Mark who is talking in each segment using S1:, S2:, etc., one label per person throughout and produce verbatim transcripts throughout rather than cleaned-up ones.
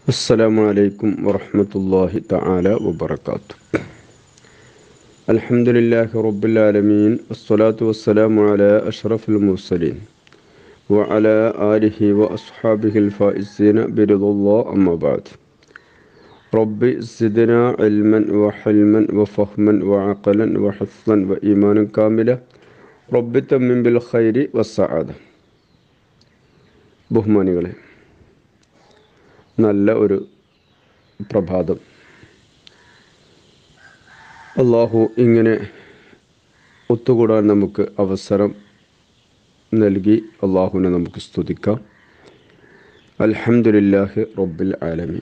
S1: السلام عليكم ورحمة الله تعالى وبركاته. الحمد لله رب العالمين والصلاة والسلام على أشرف المرسلين وعلى آله وأصحابه الفائزين برضا الله أما بعد. رب زدنا علما وحلما وفهما وعقلا وحفظا وإيمانا كاملا رب تمم بالخير والسعادة. ബഹുമാനികളെ, നല്ല ഒരു പ്രഭാതം. അള്ളാഹു ഇങ്ങനെ ഒത്തുകൂടാൻ നമുക്ക് അവസരം നൽകി അള്ളാഹുവിനെ നമുക്ക് സ്തുതിക്കാം. അൽഹംദുലില്ലാഹി റബ്ബിൽ ആലമീൻ.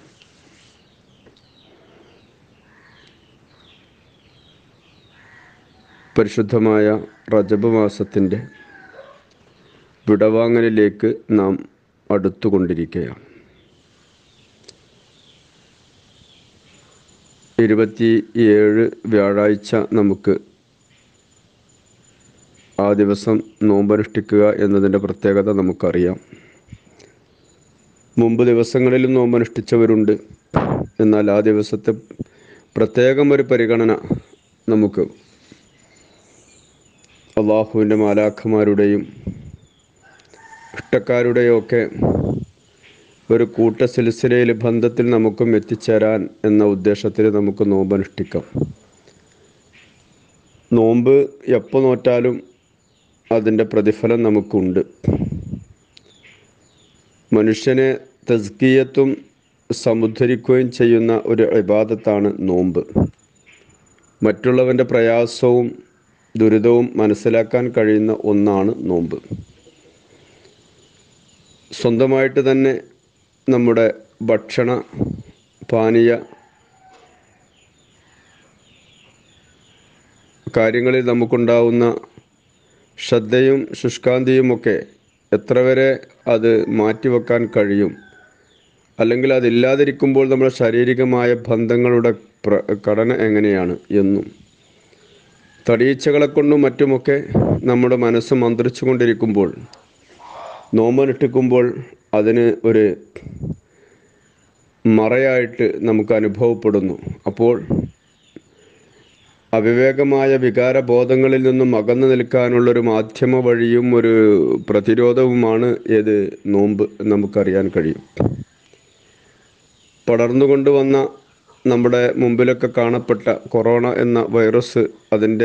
S1: പരിശുദ്ധമായ റജബ് മാസത്തിൻ്റെ വിടവാങ്ങലിലേക്ക് നാം അടുത്തുകൊണ്ടിരിക്കുകയാണ്. ഇരുപത്തി ഏഴ് വ്യാഴാഴ്ച നമുക്ക് ആ ദിവസം നോമ്പനുഷ്ഠിക്കുക എന്നതിൻ്റെ പ്രത്യേകത നമുക്കറിയാം. മുമ്പ് ദിവസങ്ങളിലും നോമ്പനുഷ്ഠിച്ചവരുണ്ട്. എന്നാൽ ആ ദിവസത്തെ പ്രത്യേകം ഒരു പരിഗണന നമുക്ക് അള്ളാഹുവിൻ്റെ മാലാഖമാരുടെയും ഇഷ്ടക്കാരുടെയും ഒക്കെ ഒരു കൂട്ട സിൽസിലയിൽ ബന്ധത്തിൽ നമുക്കും എത്തിച്ചേരാൻ എന്ന ഉദ്ദേശത്തിൽ നമുക്ക് നോമ്പനുഷ്ഠിക്കാം. നോമ്പ് എപ്പോൾ നോറ്റാലും അതിൻ്റെ പ്രതിഫലം നമുക്കുണ്ട്. മനുഷ്യനെ തസ്കിയത്തും സമുദ്ധരിക്കുകയും ചെയ്യുന്ന ഒരു ഇബാദത്താണ് നോമ്പ്. മറ്റുള്ളവൻ്റെ പ്രയാസവും ദുരിതവും മനസ്സിലാക്കാൻ കഴിയുന്ന ഒന്നാണ് നോമ്പ്. സ്വന്തമായിട്ട് തന്നെ നമ്മുടെ ഭക്ഷണ പാനീയ കാര്യങ്ങളിൽ നമുക്കുണ്ടാവുന്ന ശ്രദ്ധയും ശുഷ്കാന്തിയുമൊക്കെ എത്ര വരെ അത് മാറ്റിവെക്കാൻ കഴിയും, അല്ലെങ്കിൽ അതില്ലാതിരിക്കുമ്പോൾ നമ്മുടെ ശാരീരികമായ ബന്ധങ്ങളുടെ പ്ര ഘടന എങ്ങനെയാണ് എന്നും, തടീച്ചകളെ കൊണ്ടും മറ്റുമൊക്കെ നമ്മുടെ മനസ്സ് മന്ത്രിച്ചു കൊണ്ടിരിക്കുമ്പോൾ നോമ്പനുഷ്ഠിക്കുമ്പോൾ അതിന് ഒരു മറയായിട്ട് നമുക്ക് അനുഭവപ്പെടുന്നു. അപ്പോൾ അവിവേകമായ വികാരബോധങ്ങളിൽ നിന്നും അകന്നു നിൽക്കാനുള്ളൊരു മാധ്യമ വഴിയും ഒരു പ്രതിരോധവുമാണ് ഏത് നോമ്പ് നമുക്കറിയാൻ കഴിയും. പടർന്നുകൊണ്ടുവന്ന നമ്മുടെ മുമ്പിലൊക്കെ കാണപ്പെട്ട കൊറോണ എന്ന വൈറസ്, അതിൻ്റെ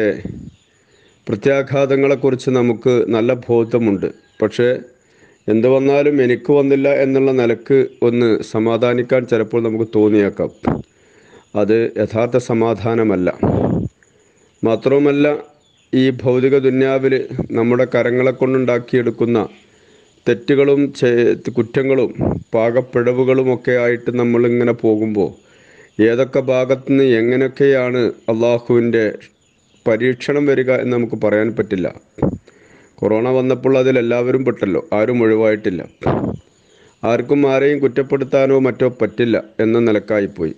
S1: പ്രത്യാഘാതങ്ങളെക്കുറിച്ച് നമുക്ക് നല്ല ബോധമുണ്ട്. പക്ഷേ എന്ത് വന്നാലും എനിക്ക് വന്നില്ല എന്നുള്ള നിലക്ക് ഒന്ന് സമാധാനിക്കാൻ ചിലപ്പോൾ നമുക്ക് തോന്നിയേക്കാം. അത് യഥാർത്ഥ സമാധാനമല്ല. മാത്രവുമല്ല, ഈ ഭൗതിക ദുന്യാവിൽ നമ്മുടെ കരങ്ങളെ കൊണ്ടുണ്ടാക്കിയെടുക്കുന്ന തെറ്റുകളും കുറ്റങ്ങളും പാകപ്പിഴവുകളുമൊക്കെ ആയിട്ട് നമ്മളിങ്ങനെ പോകുമ്പോൾ ഏതൊക്കെ ഭാഗത്തുനിന്ന് എങ്ങനെയൊക്കെയാണ് അള്ളാഹുവിൻ്റെ പരീക്ഷണം വരിക എന്ന് നമുക്ക് പറയാൻ പറ്റില്ല. കൊറോണ വന്നപ്പോൾ അതിലെല്ലാവരും പെട്ടല്ലോ, ആരും ഒഴിവായിട്ടില്ല. ആർക്കും ആരെയും കുറ്റപ്പെടുത്താനോ മറ്റോ പറ്റില്ല എന്ന നിലക്കായിപ്പോയി.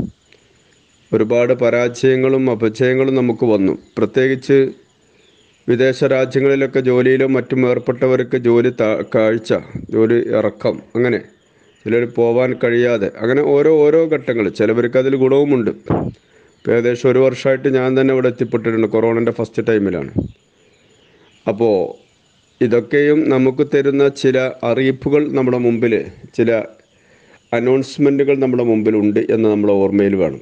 S1: ഒരുപാട് പരാജയങ്ങളും അപജയങ്ങളും നമുക്ക് വന്നു. പ്രത്യേകിച്ച് വിദേശ രാജ്യങ്ങളിലൊക്കെ ജോലിയിലും മറ്റും ഏർപ്പെട്ടവർക്ക് ജോലി കാഴ്ച, ജോലി ഇറക്കം, അങ്ങനെ ചിലർ പോവാൻ കഴിയാതെ, അങ്ങനെ ഓരോ ഓരോ ഘട്ടങ്ങൾ. ചിലവർക്ക് അതിൽ ഗുണവുമുണ്ട്. ഏകദേശം ഒരു വർഷമായിട്ട് ഞാൻ തന്നെ ഇവിടെ എത്തിപ്പെട്ടിട്ടുണ്ട്. കൊറോണൻ്റെ ഫസ്റ്റ് ടൈമിലാണ്. അപ്പോൾ ഇതൊക്കെയും നമുക്ക് തരുന്ന ചില അറിയിപ്പുകൾ നമ്മുടെ മുമ്പിൽ, ചില അനൗൺസ്മെൻറ്റുകൾ നമ്മുടെ മുമ്പിലുണ്ട് എന്ന് നമ്മൾ ഓർമ്മയിൽ വേണം.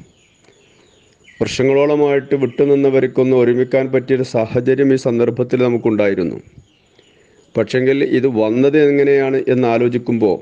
S1: വർഷങ്ങളോളമായിട്ട് വിട്ടുനിന്നവർക്കൊന്ന് ഒരുമിക്കാൻ പറ്റിയൊരു സാഹചര്യം ഈ സന്ദർഭത്തിൽ നമുക്കുണ്ടായിരുന്നു. പക്ഷെങ്കിൽ ഇത് വന്നത് എങ്ങനെയാണ് എന്ന് ആലോചിക്കുമ്പോൾ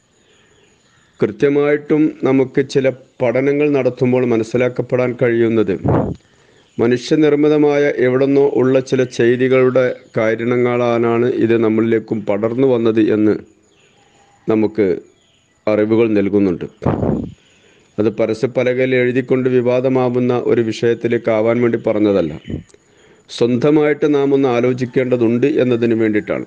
S1: കൃത്യമായിട്ടും നമുക്ക് ചില പഠനങ്ങൾ നടത്തുമ്പോൾ മനസ്സിലാക്കപ്പെടാൻ കഴിയുന്നത് മനുഷ്യനിർമ്മിതമായ എവിടെന്നോ ഉള്ള ചില ചെയ്തികളുടെ കാരണങ്ങളാലാണ് ഇത് നമ്മളിലേക്കും പടർന്നു വന്നത് എന്ന് നമുക്ക് അറിവുകൾ നൽകുന്നുണ്ട്. അത് പരസ്യപ്പലകയിൽ എഴുതിക്കൊണ്ട് വിവാദമാവുന്ന ഒരു വിഷയത്തിലേക്ക് ആവാൻ വേണ്ടി പറഞ്ഞതല്ല. സ്വന്തമായിട്ട് നാം ഒന്ന് ആലോചിക്കേണ്ടതുണ്ട് എന്നതിന് വേണ്ടിയിട്ടാണ്.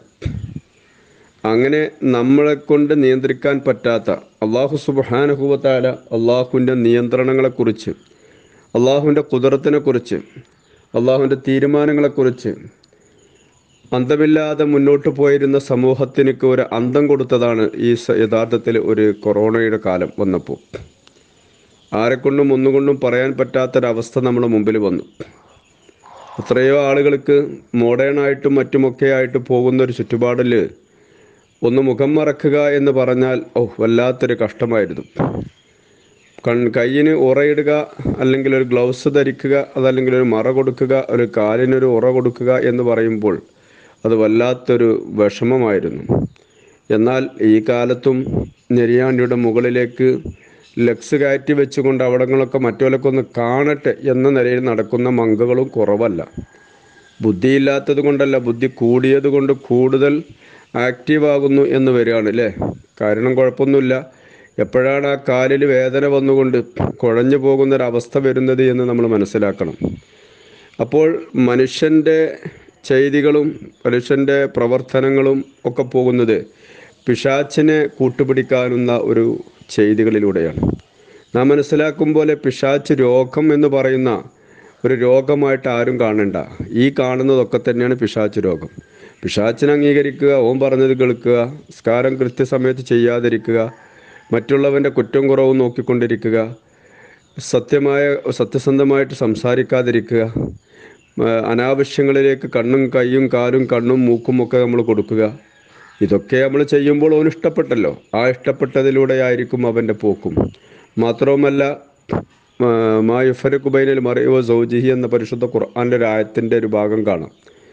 S1: അങ്ങനെ നമ്മളെക്കൊണ്ട് നിയന്ത്രിക്കാൻ പറ്റാത്ത അള്ളാഹു സുബ്ഹാനഹു വ തആല അള്ളാഹുവിൻ്റെ നിയന്ത്രണങ്ങളെക്കുറിച്ച്, അള്ളാഹുവിൻ്റെ ഖുദ്റത്തിനെക്കുറിച്ച്, അള്ളാഹുവിൻ്റെ തീരുമാനങ്ങളെക്കുറിച്ച് അന്തമില്ലാതെ മുന്നോട്ട് പോയിരുന്ന സമൂഹത്തിനൊക്കെ ഒരു അന്തം കൊടുത്തതാണ് ഈ യഥാർത്ഥത്തിൽ ഒരു കൊറോണയുടെ കാലം വന്നപ്പോൾ. ആരെക്കൊണ്ടും ഒന്നുകൊണ്ടും പറയാൻ പറ്റാത്തൊരവസ്ഥ നമ്മുടെ മുമ്പിൽ വന്നു. എത്രയോ ആളുകൾക്ക് മോഡേണായിട്ടും മറ്റുമൊക്കെ ആയിട്ട് പോകുന്നൊരു ചുറ്റുപാടിൽ ഒന്ന് മുഖം മറക്കുക എന്ന് പറഞ്ഞാൽ ഓ വല്ലാത്തൊരു കഷ്ടമായിരുന്നു. കൺ കയ്യിന് ഉറയിടുക, അല്ലെങ്കിൽ ഒരു ഗ്ലൗസ് ധരിക്കുക, അതല്ലെങ്കിൽ ഒരു മറ കൊടുക്കുക, ഒരു കാലിനൊരു ഉറ കൊടുക്കുക എന്ന് പറയുമ്പോൾ അത് വല്ലാത്തൊരു വിഷമമായിരുന്നു. എന്നാൽ ഈ കാലത്തും ഞെരിയാണ്ടിയുടെ മുകളിലേക്ക് ലക്സ് കയറ്റി വെച്ചുകൊണ്ട് അവിടങ്ങളൊക്കെ മറ്റുള്ളവരൊക്കെ ഒന്ന് കാണട്ടെ എന്ന നിലയിൽ നടക്കുന്ന മങ്കകളും കുറവല്ല. ബുദ്ധിയില്ലാത്തത് കൊണ്ടല്ല, ബുദ്ധി കൂടിയത് കൊണ്ട് കൂടുതൽ ആക്റ്റീവാകുന്നു എന്ന് വരികയാണ് അല്ലേ. കാരണം കുഴപ്പമൊന്നുമില്ല. എപ്പോഴാണ് ആ കാലിൽ വേദന വന്നുകൊണ്ട് കുഴഞ്ഞു പോകുന്നൊരവസ്ഥ വരുന്നത് എന്ന് നമ്മൾ മനസ്സിലാക്കണം. അപ്പോൾ മനുഷ്യൻ്റെ ചെയ്തികളും മനുഷ്യൻ്റെ പ്രവർത്തനങ്ങളും ഒക്കെ പോകുന്നത് പിശാച്ചിനെ കൂട്ടുപിടിക്കാനുള്ള ഒരു ചെയ്തികളിലൂടെയാണ്. നാം മനസ്സിലാക്കും പോലെ പിശാച്ച് രോഗം എന്ന് പറയുന്ന ഒരു രോഗമായിട്ട് ആരും കാണണ്ട. ഈ കാണുന്നതൊക്കെ തന്നെയാണ് പിശാച്ച് രോഗം. പിശാച്ചിനെ അംഗീകരിക്കുക, ഓൻ പറഞ്ഞത് കേൾക്കുക, സ്കാരം കൃത്യസമയത്ത് ചെയ്യാതിരിക്കുക, മറ്റുള്ളവൻ്റെ കുറ്റം കുറവും നോക്കിക്കൊണ്ടിരിക്കുക, സത്യമായ സത്യസന്ധമായിട്ട് സംസാരിക്കാതിരിക്കുക, അനാവശ്യങ്ങളിലേക്ക് കണ്ണും കൈയും കാലും കണ്ണും മൂക്കും ഒക്കെ നമ്മൾ കൊടുക്കുക. ഇതൊക്കെ നമ്മൾ ചെയ്യുമ്പോൾ അവന് ഇഷ്ടപ്പെട്ടല്ലോ. ആ ഇഷ്ടപ്പെട്ടതിലൂടെ ആയിരിക്കും അവൻ്റെ പോക്കും. മാത്രവുമല്ല, മാ യുഫരിഖു ബൈനൽ മർഇ വ സൗജിഹി എന്ന പരിശുദ്ധ ഖുർആൻ്റെ ഒരു ആയത്തിൻ്റെ ഒരു ഭാഗം കാണാം.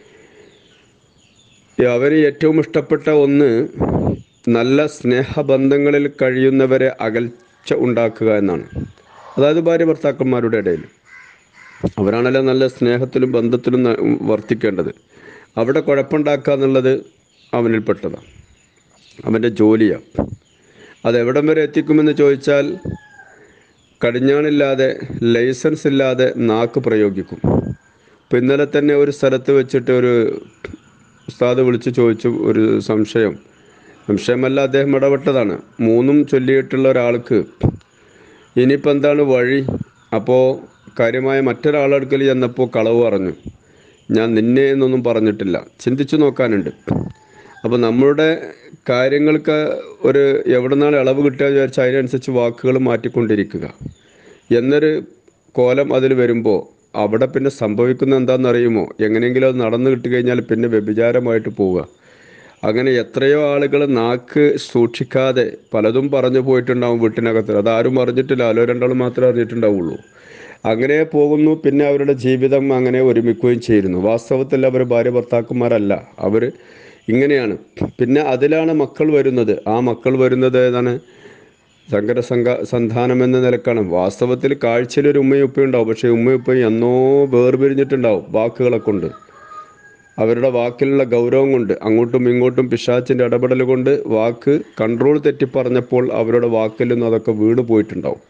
S1: അവന് ഏറ്റവും ഇഷ്ടപ്പെട്ട ഒന്ന് നല്ല സ്നേഹബന്ധങ്ങളിൽ കഴിയുന്നവരെ അകൽച്ച ഉണ്ടാക്കുക എന്നാണ്. അതായത് ഭാര്യ ഭർത്താക്കന്മാരുടെ ഇടയിൽ അവരാണല്ലോ നല്ല സ്നേഹത്തിലും ബന്ധത്തിലും വർത്തിക്കേണ്ടത്. അവിടെ കുഴപ്പമുണ്ടാക്കുക എന്നുള്ളത് അവനിൽപ്പെട്ടതാണ്, അവൻ്റെ ജോലിയാണ്. അതെവിടം വരെ എത്തിക്കുമെന്ന് ചോദിച്ചാൽ കടിഞ്ഞാണില്ലാതെ ലൈസൻസ് ഇല്ലാതെ നാക്ക് പ്രയോഗിക്കും. ഇപ്പം ഇന്നലെ തന്നെ ഒരു സ്ഥലത്ത് വെച്ചിട്ട് ഒരു ഉസ്താദ് വിളിച്ച് ചോദിച്ചു ഒരു സംശയം. സംശയമല്ല, അദ്ദേഹം ഇടപെട്ടതാണ്. മൂന്നും ചൊല്ലിയിട്ടുള്ള ഒരാൾക്ക് ഇനിയിപ്പോൾ എന്താണ് വഴി? അപ്പോൾ കാര്യമായ മറ്റൊരാളെടുക്കൽ ചെന്നപ്പോൾ കളവ് പറഞ്ഞു. ഞാൻ നിന്നെ എന്നൊന്നും പറഞ്ഞിട്ടില്ല. ചിന്തിച്ചു നോക്കാനുണ്ട്. അപ്പോൾ നമ്മളുടെ കാര്യങ്ങൾക്ക് ഒരു എവിടെ നിന്നാണ് ഇളവ് കിട്ടുക വിചാരിച്ചാൽ അതിനനുസരിച്ച് വാക്കുകൾ മാറ്റിക്കൊണ്ടിരിക്കുക എന്നൊരു കോലം അതിൽ വരുമ്പോൾ അവിടെ പിന്നെ സംഭവിക്കുന്ന എന്താണെന്നറിയുമോ? എങ്ങനെയെങ്കിലും അത് നടന്നു കിട്ടിക്കഴിഞ്ഞാൽ പിന്നെ വ്യഭിചാരമായിട്ട് പോവുക. അങ്ങനെ എത്രയോ ആളുകൾ നാക്ക് സൂക്ഷിക്കാതെ പലതും പറഞ്ഞു പോയിട്ടുണ്ടാവും വീട്ടിനകത്ത്. അതാരും അറിഞ്ഞിട്ടില്ല, ആലോ രണ്ടാളും മാത്രമേ അറിഞ്ഞിട്ടുണ്ടാവുള്ളൂ. അങ്ങനെ പോകുന്നു. പിന്നെ അവരുടെ ജീവിതം അങ്ങനെ ഒരുമിക്കുകയും ചെയ്യുന്നു. വാസ്തവത്തിൽ അവർ ഭാര്യ ഭർത്താക്കന്മാരല്ല, അവർ ഇങ്ങനെയാണ്. പിന്നെ അതിലാണ് മക്കൾ വരുന്നത്. ആ മക്കൾ വരുന്നത് ഏതാണ്? സങ്കര സംഘ സന്താനം എന്ന നിലക്കാണ്. വാസ്തവത്തിൽ കാഴ്ചയിലൊരു ഉമ്മയും ഉപ്പയും ഉണ്ടാവും, പക്ഷേ ഉമ്മയും ഉപ്പയും എന്നോ വേർപിരിഞ്ഞിട്ടുണ്ടാവും വാക്കുകളെ കൊണ്ട്. അവരുടെ വാക്കിലുള്ള ഗൗരവം കൊണ്ട്, അങ്ങോട്ടും ഇങ്ങോട്ടും പിശാച്ചിൻ്റെ ഇടപെടൽ കൊണ്ട് വാക്ക് കൺട്രോൾ തെറ്റിപ്പറഞ്ഞപ്പോൾ അവരുടെ വാക്കിൽ നിന്ന് അതൊക്കെ വീണ് പോയിട്ടുണ്ടാവും.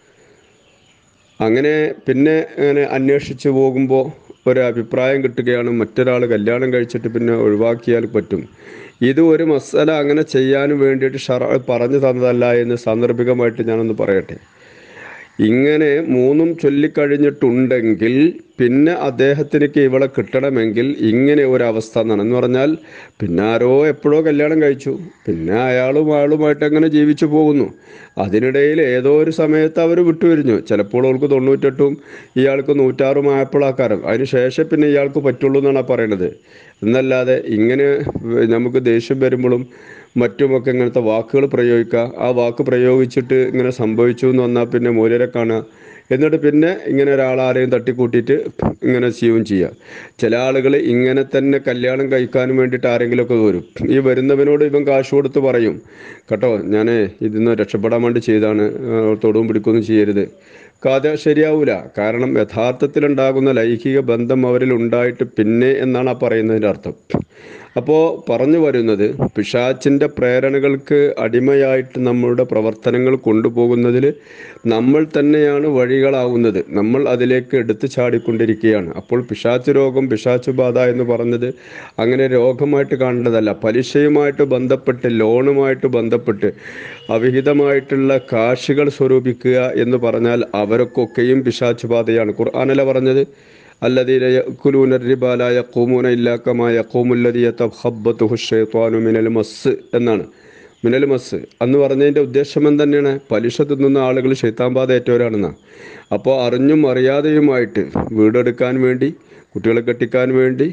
S1: അങ്ങനെ പിന്നെ അങ്ങനെ അന്വേഷിച്ച് പോകുമ്പോൾ ഒരു അഭിപ്രായം കിട്ടുകയാണ്, മറ്റൊരാൾ കല്യാണം കഴിച്ചിട്ട് പിന്നെ ഒഴിവാക്കിയാൽ പറ്റും. ഇത് ഒരു മസാല അങ്ങനെ ചെയ്യാനും വേണ്ടിയിട്ട് ഷറ പറഞ്ഞു തന്നതല്ല എന്ന് സാന്ദർഭികമായിട്ട് ഞാനൊന്ന് പറയട്ടെ. ഇങ്ങനെ മൂന്നും ചൊല്ലിക്കഴിഞ്ഞിട്ടുണ്ടെങ്കിൽ പിന്നെ അദ്ദേഹത്തിനേക്ക് ഇവളെ കിട്ടണമെങ്കിൽ ഇങ്ങനെ ഒരവസ്ഥ എന്നാണെന്ന് പറഞ്ഞാൽ പിന്നെ ആരോ എപ്പോഴോ കല്യാണം കഴിച്ചു, പിന്നെ അയാളും അയാളുമായിട്ട് അങ്ങനെ ജീവിച്ചു പോകുന്നു. അതിനിടയിൽ ഏതോ ഒരു സമയത്ത് അവർ വിട്ടുപിരിഞ്ഞു. ചിലപ്പോൾ അവൾക്ക് തൊണ്ണൂറ്റെട്ടും ഇയാൾക്ക് നൂറ്റാറും ആയപ്പോഴാക്കാരം. അതിന് ശേഷം പിന്നെ ഇയാൾക്ക് പറ്റുള്ളൂ എന്നാണ് പറയണത്. എന്നല്ലാതെ ഇങ്ങനെ നമുക്ക് ദേഷ്യം വരുമ്പോഴും മറ്റുമൊക്കെ ഇങ്ങനത്തെ വാക്കുകൾ പ്രയോഗിക്കുക. ആ വാക്ക് പ്രയോഗിച്ചിട്ട് ഇങ്ങനെ സംഭവിച്ചു എന്ന് വന്നാൽ പിന്നെ മൂല്യരെ കാണുക, എന്നിട്ട് പിന്നെ ഇങ്ങനെ ഒരാളാരെയും തട്ടിക്കൂട്ടിയിട്ട് ഇങ്ങനെ ചെയ്യുകയും ചെയ്യുക. ചില ആളുകൾ ഇങ്ങനെ തന്നെ കല്യാണം കഴിക്കാനും വേണ്ടിയിട്ട് ആരെങ്കിലുമൊക്കെ വരും. ഈ വരുന്നവനോട് ഇവൻ കാശ് കൊടുത്ത് പറയും, കേട്ടോ ഞാൻ ഇതിന്ന് രക്ഷപ്പെടാൻ വേണ്ടി ചെയ്താണ്, തൊടുവും പിടിക്കുകയൊന്നും ചെയ്യരുത്. കഥ ശരിയാവില്ല. കാരണം യഥാർത്ഥത്തിലുണ്ടാകുന്ന ലൈംഗിക ബന്ധം അവരിൽ ഉണ്ടായിട്ട് പിന്നെ എന്നാണ് ആ പറയുന്നതിൻ്റെ അർത്ഥം. അപ്പോൾ പറഞ്ഞു വരുന്നത് പിശാച്ചിൻ്റെ പ്രേരണകൾക്ക് അടിമയായിട്ട് നമ്മളുടെ പ്രവർത്തനങ്ങൾ കൊണ്ടുപോകുന്നതിൽ നമ്മൾ തന്നെയാണ് വഴികളാവുന്നത്. നമ്മൾ അതിലേക്ക് എടുത്തു ചാടിക്കൊണ്ടിരിക്കുകയാണ്. അപ്പോൾ പിശാച്ച് രോഗം, പിശാച്ച് ബാധ എന്ന് പറഞ്ഞത് അങ്ങനെ രോഗമായിട്ട് കാണേണ്ടതല്ല. പലിശയുമായിട്ട് ബന്ധപ്പെട്ട്, ലോണുമായിട്ട് ബന്ധപ്പെട്ട് അവിഹിതമായിട്ടുള്ള കാശുകൾ സ്വരൂപിക്കുക എന്ന് പറഞ്ഞാൽ അവരൊക്കെയും പിശാച്ച് ബാധയാണ്. ഖുർആനല്ല പറഞ്ഞത്? അല്ലദീന യഅ്കുലൂന റിബാ ലാ യഖൂമൂന ഇല്ലാ കമാ യഖൂമുല്ലദീ യതഖബ്ബതുഹു ശൈത്വാനു മിനൽ മസ് എന്നാണ്. മിനൽ മസ് എന്ന് പറഞ്ഞതിൻ്റെ ഉദ്ദേശം എന്തെന്നെയാണ്? പലിശ തിന്നുന്ന ആളുകൾ ശൈത്താൻ ബാധ ഏറ്റവരാണെന്നാണ്. അപ്പോൾ അറിഞ്ഞും അറിയാതെയുമായിട്ട് വീടെടുക്കാൻ വേണ്ടി, കുട്ടികളെ കെട്ടിക്കാൻ വേണ്ടി,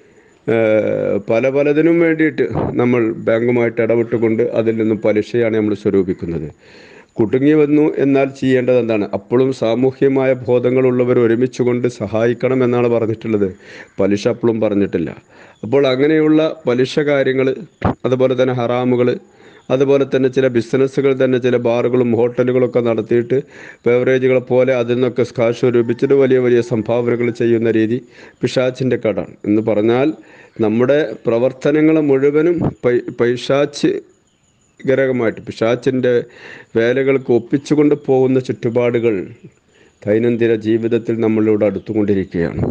S1: പല പലതിനും വേണ്ടിയിട്ട് നമ്മൾ ബാങ്കുമായിട്ട് ഇടപെട്ടുകൊണ്ട് അതിൽ നിന്നും പലിശയാണ് നമ്മൾ സ്വരൂപിക്കുന്നത്. കുടുങ്ങി വന്നു എന്നാൽ ചെയ്യേണ്ടത് എന്താണ്? അപ്പോഴും സാമൂഹ്യമായ ബോധങ്ങളുള്ളവർ ഒരുമിച്ച് കൊണ്ട് സഹായിക്കണം എന്നാണ് പറഞ്ഞിട്ടുള്ളത്. പലിശ അപ്പോഴും പറഞ്ഞിട്ടില്ല. അപ്പോൾ അങ്ങനെയുള്ള പലിശ കാര്യങ്ങൾ, അതുപോലെ തന്നെ ഹറാമുകൾ, അതുപോലെ തന്നെ ചില ബിസിനസ്സുകൾ തന്നെ, ചില ബാറുകളും ഹോട്ടലുകളൊക്കെ നടത്തിയിട്ട് ബെവറേജുകളെ പോലെ അതിൽ നിന്നൊക്കെ കാശ് സ്വരൂപിച്ചിട്ട് വലിയ വലിയ സംഭാവനകൾ ചെയ്യുന്ന രീതി പിശാച്ചിൻ്റെ കടാണ് എന്ന് പറഞ്ഞാൽ നമ്മുടെ പ്രവർത്തനങ്ങൾ മുഴുവനും പൈ പൈശാച്ച് ഗരകമായിട്ട് പിശാച്ചിൻ്റെ വേലകൾക്ക് ഒപ്പിച്ചുകൊണ്ട് പോകുന്ന ചുറ്റുപാടുകൾ ദൈനംദിന ജീവിതത്തിൽ നമ്മളിലൂടെ അടുത്തുകൊണ്ടിരിക്കുകയാണ്.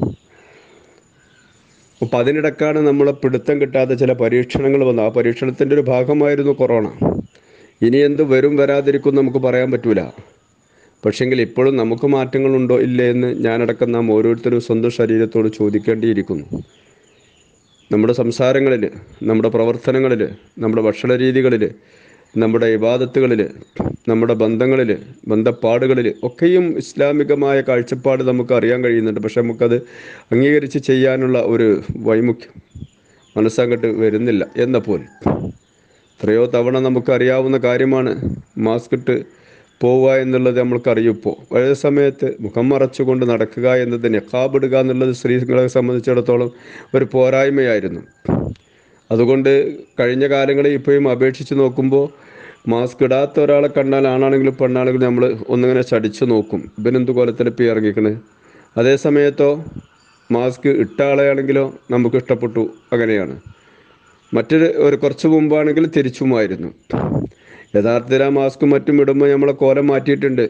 S1: അപ്പോൾ അതിനിടക്കാണ് നമ്മളെ പിടുത്തം കിട്ടാത്ത ചില പരീക്ഷണങ്ങൾ വന്നത്. ആ പരീക്ഷണത്തിൻ്റെ ഒരു ഭാഗമായിരുന്നു കൊറോണ. ഇനി എന്ത് വരും വരാതിരിക്കും നമുക്ക് പറയാൻ പറ്റൂല. പക്ഷെങ്കിൽ ഇപ്പോഴും നമുക്ക് മാറ്റങ്ങളുണ്ടോ ഇല്ലേ എന്ന് ഞാനടക്കം നാം ഓരോരുത്തരും സ്വന്തം ശരീരത്തോട് ചോദിക്കേണ്ടിയിരിക്കുന്നു. നമ്മുടെ സംസാരങ്ങളിൽ, നമ്മുടെ പ്രവർത്തനങ്ങളിൽ, നമ്മുടെ ഭക്ഷണ രീതികളിൽ, നമ്മുടെ ഇബാദത്തുകളിൽ, നമ്മുടെ ബന്ധങ്ങളിൽ, ബന്ധപ്പാടുകളിൽ ഒക്കെയും ഇസ്ലാമികമായ കാഴ്ചപ്പാട് നമുക്ക് അറിയാൻ കഴിയുന്നുണ്ട്. പക്ഷെ നമുക്കത് അംഗീകരിച്ച് ചെയ്യാനുള്ള ഒരു വൈമുഖ്യം മനസ്സങ്ങോട്ട് വരുന്നില്ല. എന്നപ്പോൾ എത്രയോ തവണ നമുക്കറിയാവുന്ന കാര്യമാണ് മാസ്ക് ഇട്ട് പോവുക എന്നുള്ളത്. നമ്മൾക്കറിയിപ്പോൾ ഒരേ സമയത്ത് മുഖം മറച്ചുകൊണ്ട് നടക്കുക എന്നത്, നിഖാബ് ഇടുക എന്നുള്ളത് സ്ത്രീകളെ സംബന്ധിച്ചിടത്തോളം ഒരു പോരായ്മയായിരുന്നു. അതുകൊണ്ട് കഴിഞ്ഞ കാലങ്ങളിൽ ഇപ്പോഴും അപേക്ഷിച്ച് നോക്കുമ്പോൾ മാസ്ക് ഇടാത്ത ഒരാളെ കണ്ടാൽ, ആണാണെങ്കിലും പെണ്ണാണെങ്കിലും, നമ്മൾ ഒന്നിങ്ങനെ ചടിച്ചു നോക്കും, ഇവനെന്ത് കൊലത്തിലിപ്പോൾ ഇറങ്ങിക്കണേ. അതേ സമയത്തോ മാസ്ക് ഇട്ട ആളെയാണെങ്കിലോ നമുക്ക് ഇഷ്ടപ്പെട്ടു. അങ്ങനെയാണ്. മറ്റൊരു ഒരു കുറച്ച് മുമ്പാണെങ്കിൽ തിരിച്ചുമായിരുന്നു. യഥാർത്ഥത്തിൽ ആ മാസ്കും മറ്റും ഇടുമ്പോൾ നമ്മളെ കോലം മാറ്റിയിട്ടുണ്ട്.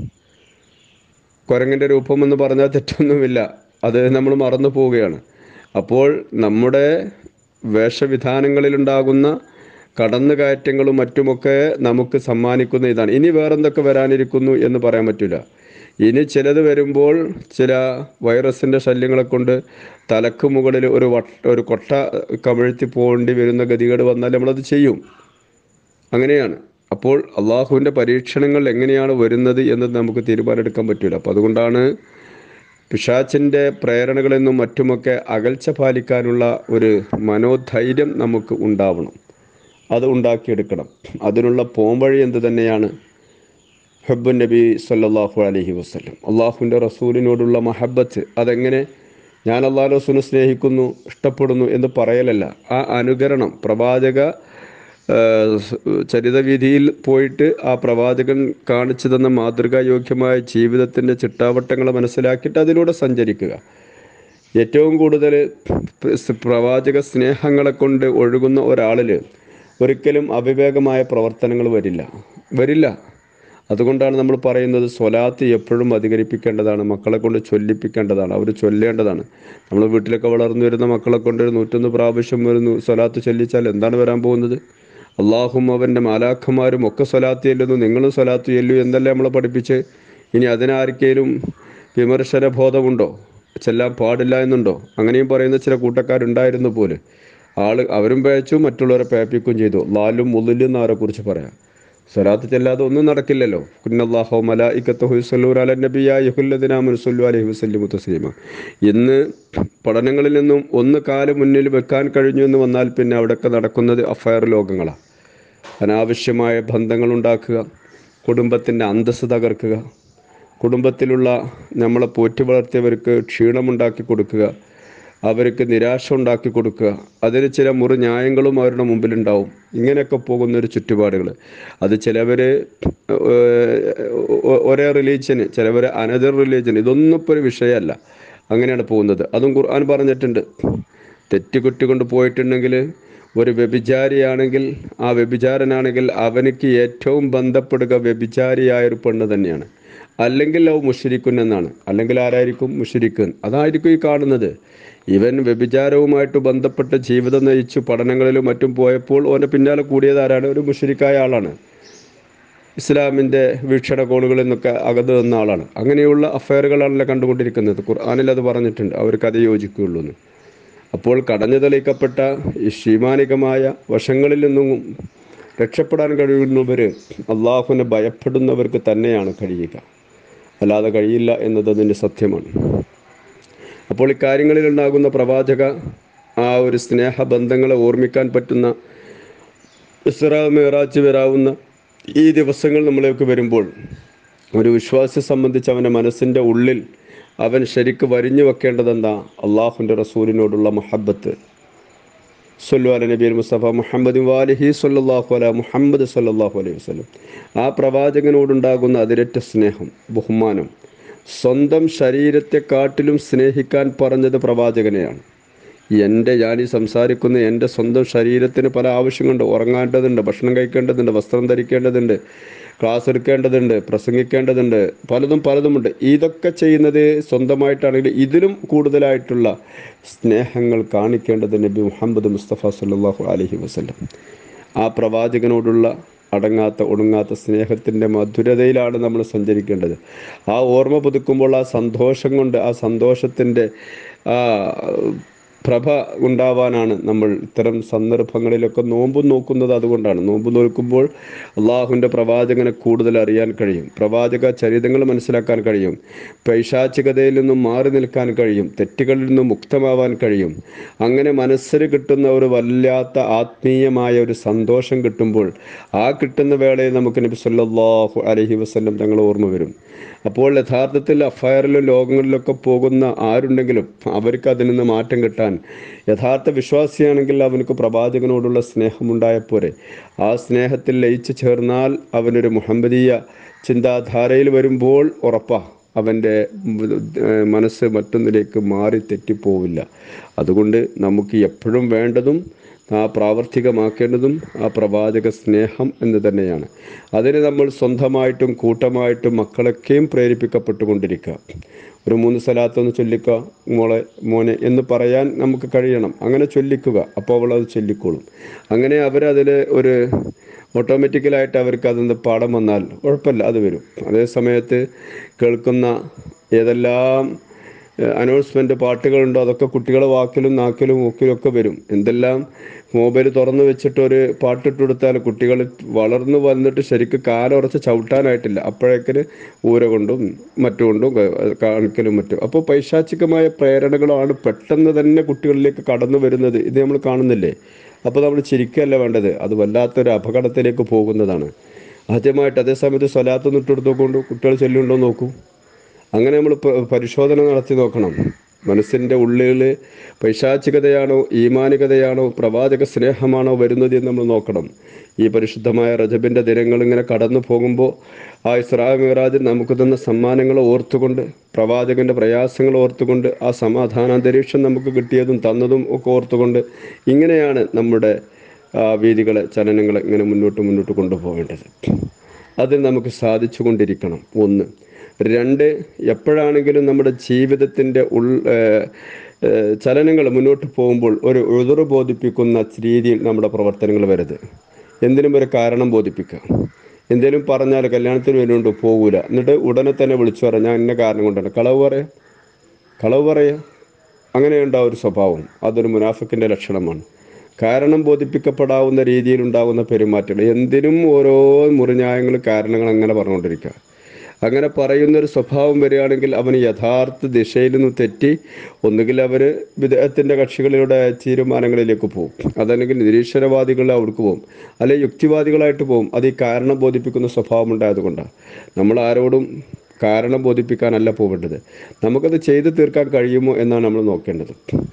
S1: കുരങ്ങിൻ്റെ രൂപമെന്ന് പറഞ്ഞാൽ തെറ്റൊന്നുമില്ല. അത് നമ്മൾ മറന്നു പോവുകയാണ്. അപ്പോൾ നമ്മുടെ വേഷവിധാനങ്ങളിലുണ്ടാകുന്ന കടന്നുകയറ്റങ്ങളും മറ്റുമൊക്കെ നമുക്ക് സമ്മാനിക്കുന്ന ഇതാണ്. ഇനി വേറെന്തൊക്കെ വരാനിരിക്കുന്നു എന്ന് പറയാൻ പറ്റില്ല. ഇനി ചിലത് വരുമ്പോൾ ചില വൈറസിൻ്റെ ശല്യങ്ങളെ കൊണ്ട് തലക്ക് മുകളിൽ ഒരു വട്ട ഒരു കൊട്ട കമിഴ്ത്തി പോകേണ്ടി വരുന്ന ഗതികേട് വന്നാൽ നമ്മളത് ചെയ്യും. അങ്ങനെയാണ്. അപ്പോൾ അള്ളാഹുവിൻ്റെ പരീക്ഷണങ്ങൾ എങ്ങനെയാണ് വരുന്നത് എന്ന് നമുക്ക് തീരുമാനമെടുക്കാൻ പറ്റില്ല. അപ്പോൾ അതുകൊണ്ടാണ് പിശാചിൻ്റെ പ്രേരണകളെന്നും മറ്റുമൊക്കെ അകൽച്ച പാലിക്കാനുള്ള ഒരു മനോധൈര്യം നമുക്ക് ഉണ്ടാവണം. അത് ഉണ്ടാക്കിയെടുക്കണം. അതിനുള്ള പോംവഴി എന്ത് തന്നെയാണ്? ഹബ്ബുൻ നബി സല്ലല്ലാഹു അലൈഹി വസല്ലം, അള്ളാഹുവിൻ്റെ റസൂലിനോടുള്ള മഹബത്ത്. അതെങ്ങനെ? ഞാൻ അള്ളാഹു റസൂലിനെ സ്നേഹിക്കുന്നു, ഇഷ്ടപ്പെടുന്നു എന്ന് പറയലല്ല. ആ അനുകരണം, പ്രവാചക ചരിതവീതിയിൽ പോയിട്ട് ആ പ്രവാചകൻ കാണിച്ചു തന്ന മാതൃകായോഗ്യമായ ജീവിതത്തിൻ്റെ ചിട്ടാവട്ടങ്ങൾ മനസ്സിലാക്കിയിട്ട് അതിലൂടെ സഞ്ചരിക്കുക. ഏറ്റവും കൂടുതൽ പ്രവാചക സ്നേഹങ്ങളെ കൊണ്ട് ഒഴുകുന്ന ഒരാളിൽ ഒരിക്കലും അവിവേകമായ പ്രവർത്തനങ്ങൾ വരില്ല വരില്ല അതുകൊണ്ടാണ് നമ്മൾ പറയുന്നത് സ്വലാത്ത് എപ്പോഴും അധികരിപ്പിക്കേണ്ടതാണ്, മക്കളെ കൊണ്ട് ചൊല്ലിപ്പിക്കേണ്ടതാണ്, അവർ ചൊല്ലേണ്ടതാണ്. നമ്മൾ വീട്ടിലൊക്കെ വളർന്നു വരുന്ന മക്കളെ കൊണ്ട് ഒരു നൂറ്റൊന്ന് പ്രാവശ്യം ഒരു സ്വലാത്ത് ചൊല്ലിച്ചാൽ എന്താണ് വരാൻ പോകുന്നത്? അള്ളാഹും അവൻ്റെ മാലാഖമാരും ഒക്കെ സ്വലാത്ത് ചെല്ലുന്നു, നിങ്ങളും സ്വലാത്ത് ചെല്ലു എന്നല്ലേ നമ്മളെ പഠിപ്പിച്ച്. ഇനി അതിനാർക്കേലും വിമർശന ബോധമുണ്ടോ? ചെല്ലാൻ പാടില്ല എന്നുണ്ടോ? അങ്ങനെയും പറയുന്ന ചില കൂട്ടക്കാരുണ്ടായിരുന്നു പോലും. ആൾ അവരും പേച്ചു, മറ്റുള്ളവരെ പേപ്പിക്കുകയും ചെയ്തു. ലാലും മുള്ളിലും എന്നാരെ കുറിച്ച് പറയാം. സ്വലാത്ത് ചെല്ലാതെ ഒന്നും നടക്കില്ലല്ലോ. കുന്നല്ലാഹു മലായികത്തുഹു യുസല്ലൂന അലൻ നബിയ്യ അയ്യുഹല്ലദീന ആമനു സ്വല്ലു അലൈഹി വസല്ലിമു തസ്ലീമ. ഇന്ന് പഠനങ്ങളിൽ നിന്നും ഒന്ന് കാല് മുന്നിൽ വെക്കാൻ കഴിഞ്ഞു എന്ന് വന്നാൽ പിന്നെ അവിടെയൊക്കെ നടക്കുന്നത് അഫയർ ലോകങ്ങളാണ്. അനാവശ്യമായ ബന്ധങ്ങളുണ്ടാക്കുക, കുടുംബത്തിൻ്റെ അന്തസ്സ് തകർക്കുക, കുടുംബത്തിലുള്ള നമ്മളെ പോറ്റി വളർത്തിയവർക്ക് ക്ഷീണമുണ്ടാക്കി കൊടുക്കുക, അവർക്ക് നിരാശ ഉണ്ടാക്കി കൊടുക്കുക, അതിന് ചില മുറി ന്യായങ്ങളും അവരുടെ മുമ്പിലുണ്ടാവും. ഇങ്ങനെയൊക്കെ പോകുന്നൊരു ചുറ്റുപാടുകൾ. അത് ചിലവർ ഒരേ റിലീജിയന്, ചിലവർ അനദർ റിലീജിയൻ, ഇതൊന്നും ഇപ്പോൾ ഒരു വിഷയമല്ല. അങ്ങനെയാണ് പോകുന്നത്. അതും ഖുർആൻ പറഞ്ഞിട്ടുണ്ട്. തെറ്റുകുറ്റിക്കൊണ്ട് പോയിട്ടുണ്ടെങ്കിൽ ഒരു വ്യഭിചാരിയാണെങ്കിൽ, ആ വ്യഭിചാരനാണെങ്കിൽ അവനിക്ക് ഏറ്റവും ബന്ധപ്പെടുക വ്യഭിചാരിയായൊരു പെണ്ണ് തന്നെയാണ്. അല്ലെങ്കിൽ ലവ് മുശ്രിക്കുൻ എന്നാണ്. അല്ലെങ്കിൽ ആരായിരിക്കും? മുശ്രിക്കുൻ. അതായിരിക്കും ഈ കാണുന്നത്. ഇവൻ വ്യഭിചാരവുമായിട്ട് ബന്ധപ്പെട്ട ജീവിതം നയിച്ചു പഠനങ്ങളിലും മറ്റും പോയപ്പോൾ ഓൻ്റെ പിന്നാലെ കൂടിയതാരാണ്? ഒരു മുശ്രിക്കായ ആളാണ്. ഇസ്ലാമിൻ്റെ വീക്ഷണകോണുകളിൽ നിന്നൊക്കെ അകന്നു നിന്ന ആളാണ്. അങ്ങനെയുള്ള അഫയറുകളാണല്ലോ കണ്ടുകൊണ്ടിരിക്കുന്നത്. ഖുർആനിൽ അത് പറഞ്ഞിട്ടുണ്ട്, അവർക്ക് അത് യോജിക്കുകയുള്ളൂ എന്ന്. അപ്പോൾ കടഞ്ഞു തെളിയിക്കപ്പെട്ട ഈ ശീമാനികമായ വശങ്ങളിൽ നിന്നും രക്ഷപ്പെടാൻ കഴിയുന്നവർ അള്ളാഹുവിനെ ഭയപ്പെടുന്നവർക്ക് തന്നെയാണ് കഴിയുക, അല്ലാതെ കഴിയില്ല എന്നത് അതിൻ്റെ സത്യമാണ്. അപ്പോൾ ഇക്കാര്യങ്ങളിൽ ഉണ്ടാകുന്ന പ്രവാചക ആ ഒരു സ്നേഹബന്ധങ്ങളെ ഓർമ്മിക്കാൻ പറ്റുന്ന ഇസ്രാ മിഅ്റാജ് വരാവുന്ന ഈ ദിവസങ്ങൾ നമ്മളിലേക്ക് വരുമ്പോൾ ഒരു വിശ്വാസിയെ സംബന്ധിച്ച് അവൻ്റെ മനസ്സിൻ്റെ ഉള്ളിൽ അവൻ ശരിക്ക് വരിഞ്ഞു വെക്കേണ്ടതെന്താ? അള്ളാഹുവിൻ്റെ റസൂലിനോടുള്ള മഹബത്ത്. സ്വല്ലു അല നബിയിൽ മുസ്തഫ മുഹമ്മദ് വാലിഹി സ്വല്ലല്ലാഹു അല മുഹമ്മദ് സ്വല്ലല്ലാഹു അലൈഹി വസല്ലം. ആ പ്രവാചകനോടുണ്ടാകുന്ന അതിരറ്റ സ്നേഹം, ബഹുമാനം. സ്വന്തം ശരീരത്തെക്കാട്ടിലും സ്നേഹിക്കാൻ പറഞ്ഞത് പ്രവാചകനെയാണ്. എൻ്റെ ഞാനീ സംസാരിക്കുന്ന എൻ്റെ സ്വന്തം ശരീരത്തിന് പല ആവശ്യങ്ങളുണ്ട്. ഉറങ്ങേണ്ടതുണ്ട്, ഭക്ഷണം കഴിക്കേണ്ടതുണ്ട്, വസ്ത്രം ധരിക്കേണ്ടതുണ്ട്, ക്ലാസ് എടുക്കേണ്ടതുണ്ട്, പ്രസംഗിക്കേണ്ടതുണ്ട്, പലതും പലതുമുണ്ട്. ഇതൊക്കെ ചെയ്യുന്നത് സ്വന്തമായിട്ടാണെങ്കിൽ ഇതിലും കൂടുതലായിട്ടുള്ള സ്നേഹങ്ങൾ കാണിക്കേണ്ടത് നബി മുഹമ്മദ് മുസ്തഫ സല്ലല്ലാഹു അലൈഹി വസല്ലം. ആ പ്രവാചകനോടുള്ള അടങ്ങാത്ത ഒടുങ്ങാത്ത സ്നേഹത്തിൻ്റെ മധുരതയിലാണ് നമ്മൾ സഞ്ചരിക്കേണ്ടത്. ആ ഓർമ്മ പുതുക്കുമ്പോൾ ആ സന്തോഷം കൊണ്ട്, ആ സന്തോഷത്തിൻ്റെ ആ പ്രഭ ഉണ്ടാവാനാണ് നമ്മൾ ഇത്തരം സന്ദർഭങ്ങളിലൊക്കെ നോമ്പും നോക്കുന്നത്. അതുകൊണ്ടാണ് നോമ്പ് നോക്കുമ്പോൾ അള്ളാഹുവിൻ്റെ പ്രവാചകനെ കൂടുതൽ അറിയാൻ കഴിയും, പ്രവാചക ചരിതങ്ങൾ മനസ്സിലാക്കാൻ കഴിയും, പൈശാചികതയിൽ നിന്നും മാറി നിൽക്കാൻ കഴിയും, തെറ്റുകളിൽ നിന്നും മുക്തമാവാൻ കഴിയും. അങ്ങനെ മനസ്സിന് കിട്ടുന്ന ഒരു വല്ലാത്ത ആത്മീയമായ ഒരു സന്തോഷം കിട്ടുമ്പോൾ ആ കിട്ടുന്ന വേളയിൽ നമുക്ക് നബി സല്ലല്ലാഹു അലൈഹി വസല്ലം തങ്ങൾ ഓർമ്മ വരും. അപ്പോൾ യഥാർത്ഥത്തിൽ അഫയറിലും ലോകങ്ങളിലൊക്കെ പോകുന്ന ആരുണ്ടെങ്കിലും അവർക്ക് അതിൽ നിന്ന് മാറ്റം കിട്ടാൻ, യഥാർത്ഥ വിശ്വാസിയാണെങ്കിൽ അവനക്ക് പ്രവാചകനോടുള്ള സ്നേഹമുണ്ടായപ്പോരെ. ആ സ്നേഹത്തിൽ ലയിച്ചു ചേർന്നാൽ അവനൊരു മുഹമ്മദീയ ചിന്താധാരയിൽ വരുമ്പോൾ ഉറപ്പാ അവൻ്റെ മനസ്സ് മറ്റൊന്നിലേക്ക് മാറി തെറ്റിപ്പോവില്ല. അതുകൊണ്ട് നമുക്ക് എപ്പോഴും വേണ്ടതും ആ പ്രാവർത്തികമാക്കേണ്ടതും ആ പ്രവാചക സ്നേഹം എന്ന് തന്നെയാണ്. അതിന് നമ്മൾ സ്വന്തമായിട്ടും കൂട്ടമായിട്ടും മക്കളൊക്കെയും പ്രേരിപ്പിക്കപ്പെട്ടുകൊണ്ടിരിക്കുക. ഒരു മൂന്ന് സ്വലാത്തൊന്ന് ചൊല്ലിക്കുക മോളെ മോനെ എന്ന് പറയാൻ നമുക്ക് കഴിയണം. അങ്ങനെ ചൊല്ലിക്കുക, അപ്പോൾ അവളത് ചൊല്ലിക്കോളും. അങ്ങനെ അവരതിൽ ഒരു ഓട്ടോമാറ്റിക്കലായിട്ട് അവർക്ക് അതെന്ത് പാഠം വന്നാൽ കുഴപ്പമില്ല, അത് വരും. അതേ സമയത്ത് കേൾക്കുന്ന ഏതെല്ലാം അനൗൺസ്മെൻറ്റ് പാട്ടുകളുണ്ടോ അതൊക്കെ കുട്ടികളെ വാക്കിലും നാക്കിലും മൂക്കിലും ഒക്കെ വരും. എന്തെല്ലാം മൊബൈൽ തുറന്നു വെച്ചിട്ടൊരു പാട്ടിട്ട് കൊടുത്താൽ കുട്ടികൾ വളർന്നു വന്നിട്ട് ശരിക്കും കാലുറച്ച് ചവിട്ടാനായിട്ടില്ല, അപ്പോഴേക്കിന് ഊര കൊണ്ടും മറ്റുകൊണ്ടും കാണിക്കലും മറ്റും. അപ്പോൾ പൈശാചികമായ പ്രേരണകളാണ് പെട്ടെന്ന് തന്നെ കുട്ടികളിലേക്ക് കടന്നു വരുന്നത്. ഇത് നമ്മൾ കാണുന്നില്ലേ? അപ്പോൾ നമ്മൾ ചിരിക്കുകയല്ല വേണ്ടത്, അത് വല്ലാത്തൊരു അപകടത്തിലേക്ക് പോകുന്നതാണ്. ആദ്യമായിട്ട് അതേ സമയത്ത് സ്വലാത്തൊന്നും ഇട്ടെടുത്തുകൊണ്ട് കുട്ടികൾ ചൊല്ലുണ്ടോ നോക്കൂ. അങ്ങനെ നമ്മൾ പരിശോധന നടത്തി നോക്കണം. മനസ്സിൻ്റെ ഉള്ളിൽ പൈശാചികതയാണോ ഈമാനികതയാണോ പ്രവാചക സ്നേഹമാണോ വരുന്നത് എന്ന് നമ്മൾ നോക്കണം. ഈ പരിശുദ്ധമായ റജബിൻ്റെ ദിനങ്ങൾ ഇങ്ങനെ കടന്നു പോകുമ്പോൾ ആ ഇസ്രാ മിഅ്റാജിൽ നമുക്ക് തന്ന സമ്മാനങ്ങൾ ഓർത്തുകൊണ്ട്, പ്രവാചകൻ്റെ പ്രയാസങ്ങൾ ഓർത്തുകൊണ്ട്, ആ സമാധാനാന്തരീക്ഷം നമുക്ക് കിട്ടിയതും തന്നതും ഒക്കെ ഓർത്തുകൊണ്ട് ഇങ്ങനെയാണ് നമ്മുടെ വീതികളെ ചലനങ്ങളെ ഇങ്ങനെ മുന്നോട്ട് മുന്നോട്ട് കൊണ്ടുപോകേണ്ടത്. അതിൽ നമുക്ക് സാധിച്ചു കൊണ്ടിരിക്കണം. ഒന്ന്. രണ്ട്, എപ്പോഴാണെങ്കിലും നമ്മുടെ ജീവിതത്തിൻ്റെ ഉൾ ചലനങ്ങൾ മുന്നോട്ട് പോകുമ്പോൾ ഒരു ഉദറ് ബോധിപ്പിക്കുന്ന രീതിയിൽ നമ്മുടെ പ്രവർത്തനങ്ങൾ വരരുത്. എന്തിനും ഒരു കാരണം ബോധിപ്പിക്കുക. എന്തെങ്കിലും പറഞ്ഞാൽ കല്യാണത്തിന് വേണ്ടിയുണ്ട് പോകൂല, എന്നിട്ട് ഉടനെ തന്നെ വിളിച്ചു പറയാം ഞാൻ ഇന്ന കാരണം കൊണ്ടാണ്. കളവ് പറയാം കളവ് പറയുക അങ്ങനെയുണ്ടാവും ഒരു സ്വഭാവം. അതൊരു മുനാഫിക്കിൻ്റെ ലക്ഷണമാണ്. കാരണം ബോധിപ്പിക്കപ്പെടാവുന്ന രീതിയിലുണ്ടാകുന്ന പെരുമാറ്റങ്ങൾ, എന്തിനും ഓരോ മുറിഞ്ഞായങ്ങൾ കാരണങ്ങൾ അങ്ങനെ പറഞ്ഞുകൊണ്ടിരിക്കുക. അങ്ങനെ പറയുന്നൊരു സ്വഭാവം വരികയാണെങ്കിൽ അവന് യഥാർത്ഥ ദിശയിൽ നിന്ന് തെറ്റി ഒന്നുകിൽ അവർ വിദേഹത്തിൻ്റെ കക്ഷികളുടെ തീരുമാനങ്ങളിലേക്ക് പോകും, അതല്ലെങ്കിൽ നിരീശ്വരവാദികളെ അവർക്ക് പോകും, അല്ലെങ്കിൽ യുക്തിവാദികളായിട്ട് പോകും. അത് ഈ കാരണം ബോധിപ്പിക്കുന്ന സ്വഭാവം ഉണ്ടായതുകൊണ്ടാണ്. നമ്മൾ ആരോടും കാരണം ബോധിപ്പിക്കാനല്ല പോകേണ്ടത്, നമുക്കത് ചെയ്തു തീർക്കാൻ കഴിയുമോ എന്നാണ് നമ്മൾ നോക്കേണ്ടത്.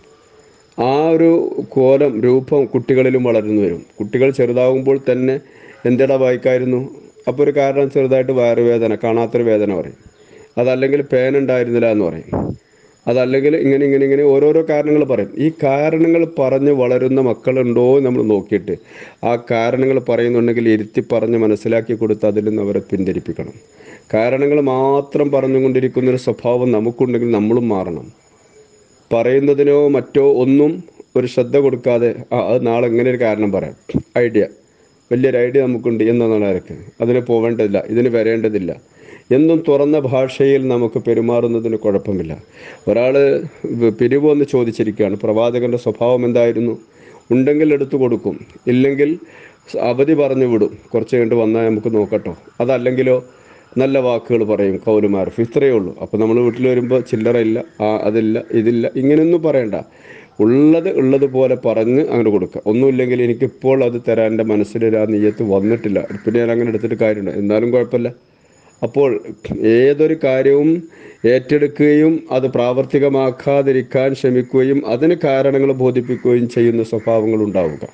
S1: ആ ഒരു കോലം രൂപം കുട്ടികളിലും വളർന്നു വരും. കുട്ടികൾ ചെറുതാകുമ്പോൾ തന്നെ എന്തെടാ വായിക്കായിരുന്നു, അപ്പോൾ ഒരു കാരണം ചെറുതായിട്ട് വയറുവേദന, കാണാത്തൊരു വേദന പറയും. അതല്ലെങ്കിൽ പേൻ ഉണ്ടായിരുന്നില്ല എന്ന് പറയും. അതല്ലെങ്കിൽ ഇങ്ങനെ ഇങ്ങനെ ഇങ്ങനെ ഓരോരോ കാരണങ്ങൾ പറയും. ഈ കാരണങ്ങൾ പറഞ്ഞ് വളരുന്ന മക്കളുണ്ടോ നമ്മൾ നോക്കിയിട്ട് ആ കാരണങ്ങൾ പറയുന്നുണ്ടെങ്കിൽ ഇരുത്തി പറഞ്ഞ് മനസ്സിലാക്കി കൊടുത്ത് അതിൽ നിന്ന് അവരെ പിന്തിരിപ്പിക്കണം. കാരണങ്ങൾ മാത്രം പറഞ്ഞുകൊണ്ടിരിക്കുന്നൊരു സ്വഭാവം നമുക്കുണ്ടെങ്കിൽ നമ്മളും മാറണം. പറയുന്നതിനോ മറ്റോ ഒന്നും ഒരു ശ്രദ്ധ കൊടുക്കാതെ ആ അത് നാളെ ഇങ്ങനെ ഒരു കാരണം പറയാം, ഐഡിയ വലിയൊരു ഐഡിയ നമുക്കുണ്ട് എന്നതാണ് ആർക്ക് അതിന് പോവേണ്ടതില്ല, ഇതിന് വരേണ്ടതില്ല എന്നും തുറന്ന ഭാഷയിൽ നമുക്ക് പെരുമാറുന്നതിന് കുഴപ്പമില്ല. ഒരാൾ പിരിവ് വന്ന് ചോദിച്ചിരിക്കുകയാണ്, പ്രവാചകൻ്റെ സ്വഭാവം എന്തായിരുന്നു? ഉണ്ടെങ്കിൽ എടുത്തു കൊടുക്കും, ഇല്ലെങ്കിൽ അവധി പറഞ്ഞു വിടും, കുറച്ച് കഴിഞ്ഞിട്ട് വന്നാൽ നമുക്ക് നോക്കട്ടോ. അതല്ലെങ്കിലോ നല്ല വാക്കുകൾ പറയും, കൗലുമാർഫ്, ഇത്രയേ ഉള്ളൂ. അപ്പോൾ നമ്മൾ വീട്ടിൽ വരുമ്പോൾ ചില്ലറ ഇല്ല, ആ അതില്ല ഇതില്ല ഇങ്ങനെയൊന്നും പറയണ്ട, ഉള്ളത് ഉള്ളത് പോലെ പറഞ്ഞ് അങ്ങനെ കൊടുക്കുക. ഒന്നുമില്ലെങ്കിൽ എനിക്കിപ്പോൾ അത് തരാൻ എൻ്റെ മനസ്സിലൊരു ആ നീയത്ത് വന്നിട്ടില്ല, പിന്നെ ഞാൻ അങ്ങനെ എടുത്തിട്ട് കാര്യമുണ്ട്, എന്നാലും കുഴപ്പമില്ല. അപ്പോൾ ഏതൊരു കാര്യവും ഏറ്റെടുക്കുകയും അത് പ്രാവർത്തികമാക്കാതിരിക്കാൻ ശ്രമിക്കുകയും അതിന് കാരണങ്ങൾ ബോധിപ്പിക്കുകയും ചെയ്യുന്ന സ്വഭാവങ്ങൾ ഉണ്ടാവുക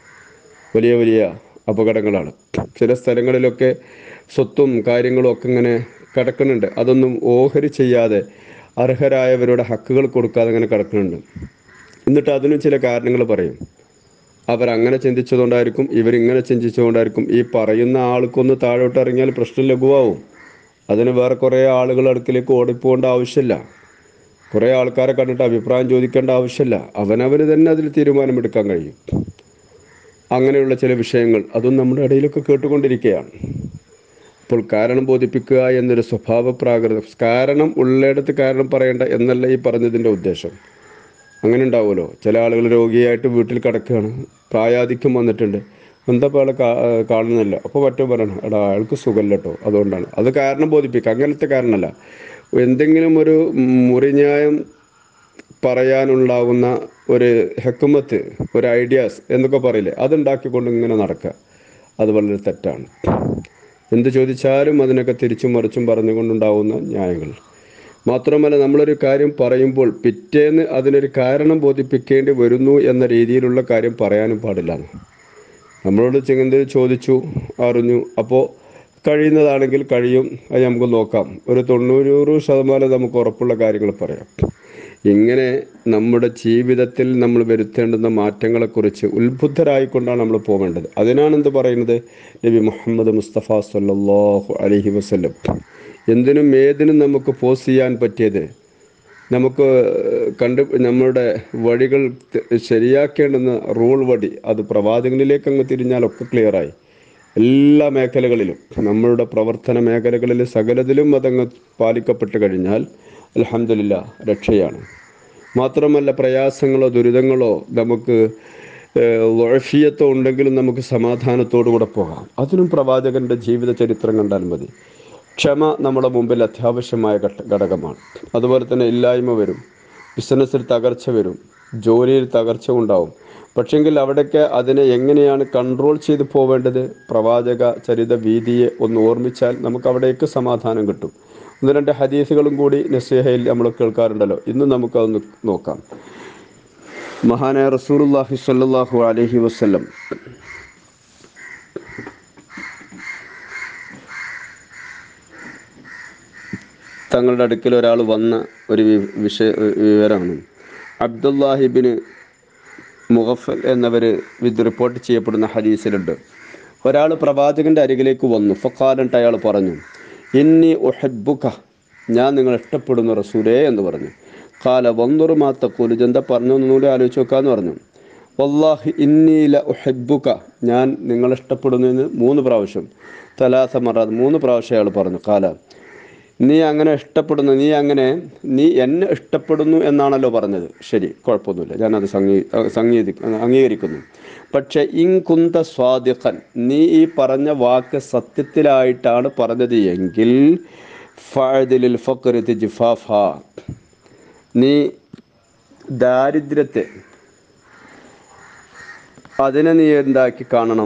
S1: വലിയ വലിയ അപകടങ്ങളാണ്. ചില സ്ഥലങ്ങളിലൊക്കെ സ്വത്തും കാര്യങ്ങളും ഒക്കെ ഇങ്ങനെ കിടക്കുന്നുണ്ട്, അതൊന്നും ഓഹരി ചെയ്യാതെ അർഹരായവരുടെ ഹക്കുകൾ കൊടുക്കാതെ അങ്ങനെ കിടക്കുന്നുണ്ട്. എന്നിട്ട് അതിനും ചില കാരണങ്ങൾ പറയും. അവരങ്ങനെ ചിന്തിച്ചതുകൊണ്ടായിരിക്കും, ഇവരിങ്ങനെ ചിന്തിച്ചുകൊണ്ടായിരിക്കും. ഈ പറയുന്ന ആൾക്കൊന്ന് താഴോട്ട് ഇറങ്ങിയാൽ പ്രശ്നം ലഘുവാകും. അതിന് വേറെ കുറേ ആളുകൾ അടുക്കിലേക്ക് ഓടിപ്പോകേണ്ട ആവശ്യമില്ല, കുറേ ആൾക്കാരെ കണ്ടിട്ട് അഭിപ്രായം ചോദിക്കേണ്ട ആവശ്യമില്ല. അവനവന് തന്നെ അതിൽ തീരുമാനമെടുക്കാൻ കഴിയും. അങ്ങനെയുള്ള ചില വിഷയങ്ങൾ അതും നമ്മുടെ ഇടയിലൊക്കെ കേട്ടുകൊണ്ടിരിക്കുകയാണ്. അപ്പോൾ കാരണം ബോധിപ്പിക്കുക എന്നൊരു സ്വഭാവ പ്രാകൃതം, കാരണം ഉള്ളിടത്ത് കാരണം പറയേണ്ട എന്നല്ല ഈ പറഞ്ഞതിൻ്റെ ഉദ്ദേശം. അങ്ങനെ ഉണ്ടാവുമല്ലോ, ചില ആളുകൾ രോഗിയായിട്ട് വീട്ടിൽ കിടക്കുകയാണ്, പ്രായാധിക്യം വന്നിട്ടുണ്ട്, എന്താ ഇപ്പോൾ ആളെ കാ കാണുന്നില്ല. അപ്പോൾ മറ്റോ പറയണം, എടാ അയാൾക്ക് സുഖമില്ല കേട്ടോ, അതുകൊണ്ടാണ്. അത് കാരണം ബോധിപ്പിക്കുക, അങ്ങനത്തെ കാരണമല്ല. എന്തെങ്കിലും ഒരു മുറിഞ്ഞായം പറയാനുണ്ടാകുന്ന ഒരു ഹെക്കുമത്ത്, ഒരു ഐഡിയാസ് എന്നൊക്കെ പറയില്ലേ, അതുണ്ടാക്കിക്കൊണ്ട് ഇങ്ങനെ നടക്കുക, അത് വളരെ തെറ്റാണ്. എന്ത് ചോദിച്ചാലും അതിനൊക്കെ തിരിച്ചും മറിച്ചും പറഞ്ഞുകൊണ്ടുണ്ടാകുന്ന ന്യായങ്ങൾ. മാത്രമല്ല, നമ്മളൊരു കാര്യം പറയുമ്പോൾ പിറ്റേന്ന് അതിനൊരു കാരണം ബോധിപ്പിക്കേണ്ടി വരുന്നു എന്ന രീതിയിലുള്ള കാര്യം പറയാനും പാടില്ല. നമ്മളോട് ചിന്ത ചോദിച്ചു, അറിഞ്ഞു, അപ്പോൾ കഴിയുന്നതാണെങ്കിൽ കഴിയും, അത് നമുക്ക് നോക്കാം, ഒരു തൊണ്ണൂറ് ശതമാനം നമുക്ക് ഉറപ്പുള്ള കാര്യങ്ങൾ പറയാം. ഇങ്ങനെ നമ്മുടെ ജീവിതത്തിൽ നമ്മൾ വരുത്തേണ്ടുന്ന മാറ്റങ്ങളെക്കുറിച്ച് ഉത്ബുദ്ധരായിക്കൊണ്ടാണ് നമ്മൾ പോകേണ്ടത്. അതിനാണ് എന്ത് പറയുന്നത്, നബി മുഹമ്മദ് മുസ്തഫ സല്ലല്ലാഹു അലൈഹി വസല്ലം എന്തിനും ഏതിനും നമുക്ക് പോസ് ചെയ്യാൻ പറ്റിയത്, നമുക്ക് കണ്ട് നമ്മുടെ വഴികൾ ശരിയാക്കേണ്ടുന്ന റൂൾ വടി അത് പ്രവാചകനിലേക്ക് അങ്ങ് തിരിഞ്ഞാലൊക്കെ ക്ലിയറായി. എല്ലാ മേഖലകളിലും, നമ്മളുടെ പ്രവർത്തന മേഖലകളിൽ സകലതിലും അതങ്ങ് പാലിക്കപ്പെട്ട് കഴിഞ്ഞാൽ അൽഹംദുലില്ലാഹ് രക്ഷയാണ്. മാത്രമല്ല, പ്രയാസങ്ങളോ ദുരിതങ്ങളോ നമുക്ക് വഅഫിയത്തോ ഉണ്ടെങ്കിലും നമുക്ക് സമാധാനത്തോടു കൂടെ പോകാം. അതിനും പ്രവാചകൻ്റെ ജീവിത ചരിത്രം കണ്ടാൽ മതി. ക്ഷമ നമ്മുടെ മുമ്പിൽ അത്യാവശ്യമായ ഘടകമാണ്. അതുപോലെ തന്നെ ഇല്ലായ്മ വരും, ബിസിനസ്സിൽ തകർച്ച വരും, ജോലിയിൽ തകർച്ച ഉണ്ടാവും. പക്ഷെങ്കിൽ അവിടെയൊക്കെ അതിനെ എങ്ങനെയാണ് കൺട്രോൾ ചെയ്ത് പോവേണ്ടത്, പ്രവാചക ചരിത വീതിയെ ഒന്ന് ഓർമ്മിച്ചാൽ നമുക്ക് അവിടേക്ക് സമാധാനം കിട്ടും. ഒന്ന് രണ്ട് ഹദീസുകളും കൂടി നസീഹയിൽ നമ്മൾ കേൾക്കാറുണ്ടല്ലോ, ഇന്ന് നമുക്കതൊന്ന് നോക്കാം. മഹാനായ റസൂലുള്ളാഹി സ്വല്ലല്ലാഹു അലൈഹി വസല്ലം തങ്ങളുടെ അടുക്കൽ ഒരാൾ വന്ന ഒരു വിഷയ വിവരമാണ്. അബ്ദുല്ലാഹിബിന് മുഗഫൽ എന്നവർ ഇത് റിപ്പോർട്ട് ചെയ്യപ്പെടുന്ന ഹദീസിലുണ്ട്. ഒരാൾ പ്രവാചകൻ്റെ അരികിലേക്ക് വന്നു. ഫഖാലൻട്ട് അയാൾ പറഞ്ഞു, ഇന്നി ഉഹിബ്ബുക, ഞാൻ നിങ്ങൾ ഇഷ്ടപ്പെടുന്നു റസൂലേ എന്ന് പറഞ്ഞു. ഖാല വൻദുർ മാ തഖൂലു, എന്താ പറഞ്ഞു ഒന്നുകൂടി ആലോചിച്ച് നോക്കാമെന്ന് പറഞ്ഞു. വല്ലാഹി ഇന്നി ല ഉഹിബ്ബുക, ഞാൻ നിങ്ങൾ ഇഷ്ടപ്പെടുന്നു എന്ന് മൂന്ന് പ്രാവശ്യം, തലാസ മറാത്ത്, മൂന്ന് പ്രാവശ്യം അയാൾ പറഞ്ഞു. ഖാല, നീ അങ്ങനെ ഇഷ്ടപ്പെടുന്നു, നീ അങ്ങനെ നീ എന്നെ ഇഷ്ടപ്പെടുന്നു എന്നാണല്ലോ പറഞ്ഞത്, ശരി, കുഴപ്പമൊന്നുമില്ല, ഞാനത് സംഗീ സംഗീതി അംഗീകരിക്കുന്നു. പക്ഷേ ഇൻ കുന്ത സ്വാദിഖൻ, നീ ഈ പറഞ്ഞ വാക്ക് സത്യത്തിലായിട്ടാണ് പറഞ്ഞത് എങ്കിൽ ഫഅദിലിൽ ഫഖ്രി തിജ്ഫാഫ, നീ ദാരിദ്ര്യത്തെ അതിനെ നീ എന്താക്കി കാണണം,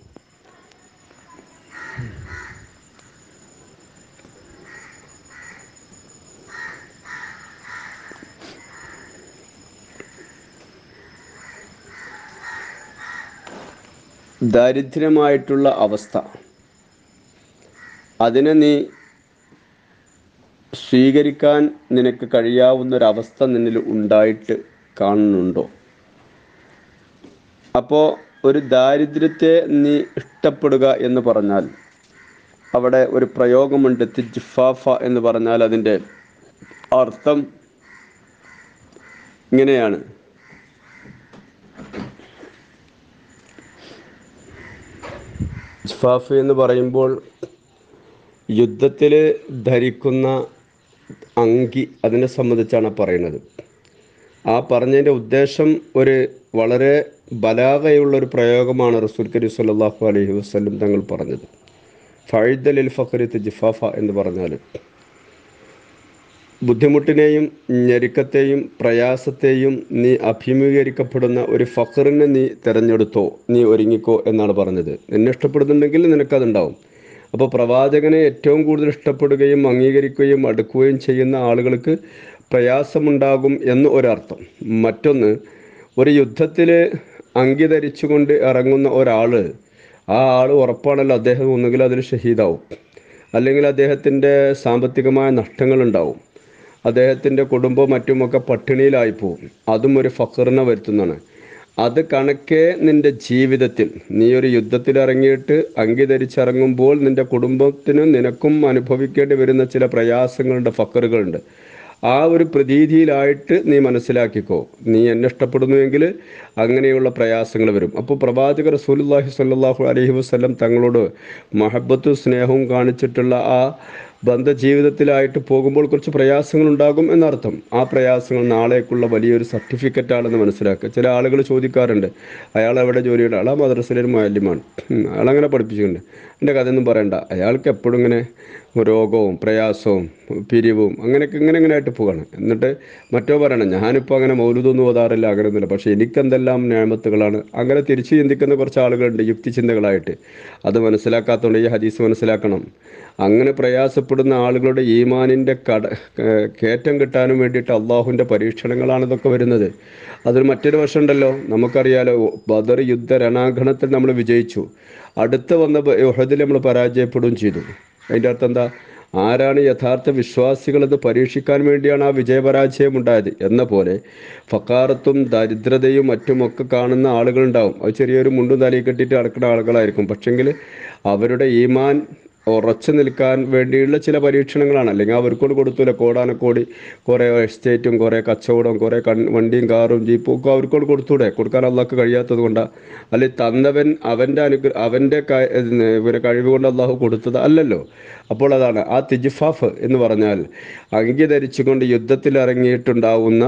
S1: ദാരിദ്ര്യമായിട്ടുള്ള അവസ്ഥ അതിനെ നീ സ്വീകരിക്കാൻ നിനക്ക് കഴിയാവുന്നൊരവസ്ഥ നിന്നിൽ ഉണ്ടായിട്ട് കാണുന്നുണ്ടോ? അപ്പോൾ ഒരു ദാരിദ്ര്യത്തെ നീ ഇഷ്ടപ്പെടുക എന്ന് പറഞ്ഞാൽ അവിടെ ഒരു പ്രയോഗമുണ്ട്, തിജ്ഫാഫ എന്ന് പറഞ്ഞാൽ അതിൻ്റെ അർത്ഥം ഇങ്ങനെയാണ്, ജിഫാഫ് എന്ന് പറയുമ്പോൾ യുദ്ധത്തിൽ ധരിക്കുന്ന അങ്കി അതിനെ സംബന്ധിച്ചാണ് പറയുന്നത്. ആ പറഞ്ഞതിൻ്റെ ഉദ്ദേശം ഒരു വളരെ ബലാഗയുള്ളൊരു പ്രയോഗമാണ് റസൂൽ കരീം സ്വല്ലല്ലാഹു അലൈഹി വസല്ലം തങ്ങൾ പറഞ്ഞത്. ഫഅദ ലിൽ ഫഖരി ജിഫാഫ എന്ന് പറഞ്ഞാൽ ബുദ്ധിമുട്ടിനെയും ഞെരുക്കത്തെയും പ്രയാസത്തെയും നീ അഭിമുഖീകരിക്കപ്പെടുന്ന ഒരു ഫഖറിനെ നീ തിരഞ്ഞെടുത്തോ, നീ ഒരുങ്ങിക്കോ എന്നാണ് പറഞ്ഞത്. നിന്നെ ഇഷ്ടപ്പെടുന്നുണ്ടെങ്കിൽ നിനക്കതുണ്ടാവും. അപ്പോൾ പ്രവാചകനെ ഏറ്റവും കൂടുതൽ ഇഷ്ടപ്പെടുകയും അംഗീകരിക്കുകയും അടുക്കുകയും ചെയ്യുന്ന ആളുകൾക്ക് പ്രയാസമുണ്ടാകും എന്ന് ഒരർത്ഥം. മറ്റൊന്ന്, ഒരു യുദ്ധത്തിൽ അങ്കി ധരിച്ചുകൊണ്ട് ഇറങ്ങുന്ന ഒരാൾ, ആ ആൾ ഉറപ്പാണല്ലോ അദ്ദേഹം ഒന്നുകിൽ അതിൽ ഷഹീദാവും, അല്ലെങ്കിൽ അദ്ദേഹത്തിൻ്റെ സാമ്പത്തികമായ നഷ്ടങ്ങളുണ്ടാവും, അദ്ദേഹത്തിൻ്റെ കുടുംബവും മറ്റുമൊക്കെ പട്ടിണിയിലായിപ്പോവും. അതും ഒരു ഫഖറിനെ വരുത്തുന്നതാണ്. അത് കണക്കെ നിൻ്റെ ജീവിതത്തിൽ നീ ഒരു യുദ്ധത്തിലിറങ്ങിയിട്ട് അങ്കി ധരിച്ചിറങ്ങുമ്പോൾ നിൻ്റെ കുടുംബത്തിനും നിനക്കും അനുഭവിക്കേണ്ടി വരുന്ന ചില പ്രയാസങ്ങളുണ്ട്, ഫഖറുകളുണ്ട്. ആ ഒരു പ്രതീതിയിലായിട്ട് നീ മനസ്സിലാക്കിക്കോ. നീ എന്നെ ഇഷ്ടപ്പെടുന്നുവെങ്കിൽ അങ്ങനെയുള്ള പ്രയാസങ്ങൾ വരും. അപ്പോൾ പ്രവാചകർ റസൂലുള്ളാഹി സ്വല്ലല്ലാഹു അലൈഹി വസല്ലം തങ്ങളോട് മഹബത്തും സ്നേഹവും കാണിച്ചിട്ടുള്ള ആ ബന്ധജീവിതത്തിലായിട്ട് പോകുമ്പോൾ കുറച്ച് പ്രയാസങ്ങളുണ്ടാകും എന്നർത്ഥം. ആ പ്രയാസങ്ങൾ നാളേക്കുള്ള വലിയൊരു സർട്ടിഫിക്കറ്റാണെന്ന് മനസ്സിലാക്കുക. ചില ആളുകൾ ചോദിക്കാറുണ്ട്, അയാൾ എവിടെ ജോലിയുണ്ട്? അയാൾ ആ മദ്രസയിലൊരു മുഅല്ലിമാണ്, അയാളങ്ങനെ പഠിപ്പിച്ചിട്ടുണ്ട്, എൻ്റെ കഥയൊന്നും പറയണ്ട, അയാൾക്ക് എപ്പോഴും ഇങ്ങനെ രോഗവും പ്രയാസവും പിരിവും അങ്ങനെയൊക്കെ ഇങ്ങനെ ഇങ്ങനെ ആയിട്ട് പോവുകയാണ്. എന്നിട്ട് മറ്റോ പറയണം, ഞാനിപ്പോൾ അങ്ങനെ മൗലൂദൊന്നും ഓതാറില്ല, അങ്ങനെയൊന്നുമില്ല, പക്ഷേ എനിക്കെന്തെല്ലാം നിഅമത്തുകളാണ്. അങ്ങനെ തിരിച്ച് ചിന്തിക്കുന്ന കുറച്ച് ആളുകളുണ്ട് യുക്തിചിന്തകളായിട്ട്. അത് മനസ്സിലാക്കാത്തതുകൊണ്ട് ഈ ഹദീസ് മനസ്സിലാക്കണം. അങ്ങനെ പ്രയാസപ്പെടുന്ന ആളുകളുടെ ഈമാനിൻ്റെ കട കയറ്റം കിട്ടാനും വേണ്ടിയിട്ട് അള്ളാഹുവിൻ്റെ പരീക്ഷണങ്ങളാണ് ഇതൊക്കെ വരുന്നത്. അതിൽ മറ്റൊരു വശമുണ്ടല്ലോ, നമുക്കറിയാലോ, ബദർ യുദ്ധ രണാങ്കണത്തിൽ നമ്മൾ വിജയിച്ചു, അടുത്ത് വന്ന ഉഹദിൽ നമ്മൾ പരാജയപ്പെടുകയും ചെയ്തു. അതിൻ്റെ അർത്ഥം എന്താ? ആരാണ് യഥാർത്ഥ വിശ്വാസികളെന്ന് പരീക്ഷിക്കാൻ വേണ്ടിയാണ് ആ വിജയപരാജയം ഉണ്ടായത്. എന്ന പോലെ ഫക്കാറത്തും ദരിദ്രതയും മറ്റുമൊക്കെ കാണുന്ന ആളുകളുണ്ടാവും. അത് ചെറിയൊരു മുണ്ടും തലയിൽ കെട്ടിയിട്ട് നടക്കുന്ന ആളുകളായിരിക്കും. പക്ഷെങ്കിൽ അവരുടെ ഈമാൻ ഉറച്ചു നിൽക്കാൻ വേണ്ടിയുള്ള ചില പരീക്ഷണങ്ങളാണ്. അല്ലെങ്കിൽ അവർക്കോട് കൊടുത്തൂല കോടാനക്കോടി കുറേ എസ്റ്റേറ്റും കുറേ കച്ചവടവും കുറേ കൺ വണ്ടിയും കാറും ജീപ്പും ഒക്കെ അവർക്കോട് കൊടുത്തൂടെ? കൊടുക്കാൻ അള്ളാഹ്ക്ക് കഴിയാത്തത് കൊണ്ടാണ്. അല്ലെങ്കിൽ തന്നവൻ അവൻ്റെ അനുഗ്രഹ അവൻ്റെ പിന്നെ കഴിവ് കൊണ്ട് അള്ളാഹു കൊടുത്തത് അല്ലല്ലോ. അപ്പോൾ അതാണ് ആ തിജ്ഫാഫ് എന്ന് പറഞ്ഞാൽ അങ്കി ധരിച്ചുകൊണ്ട് യുദ്ധത്തിൽ ഇറങ്ങിയിട്ടുണ്ടാവുന്ന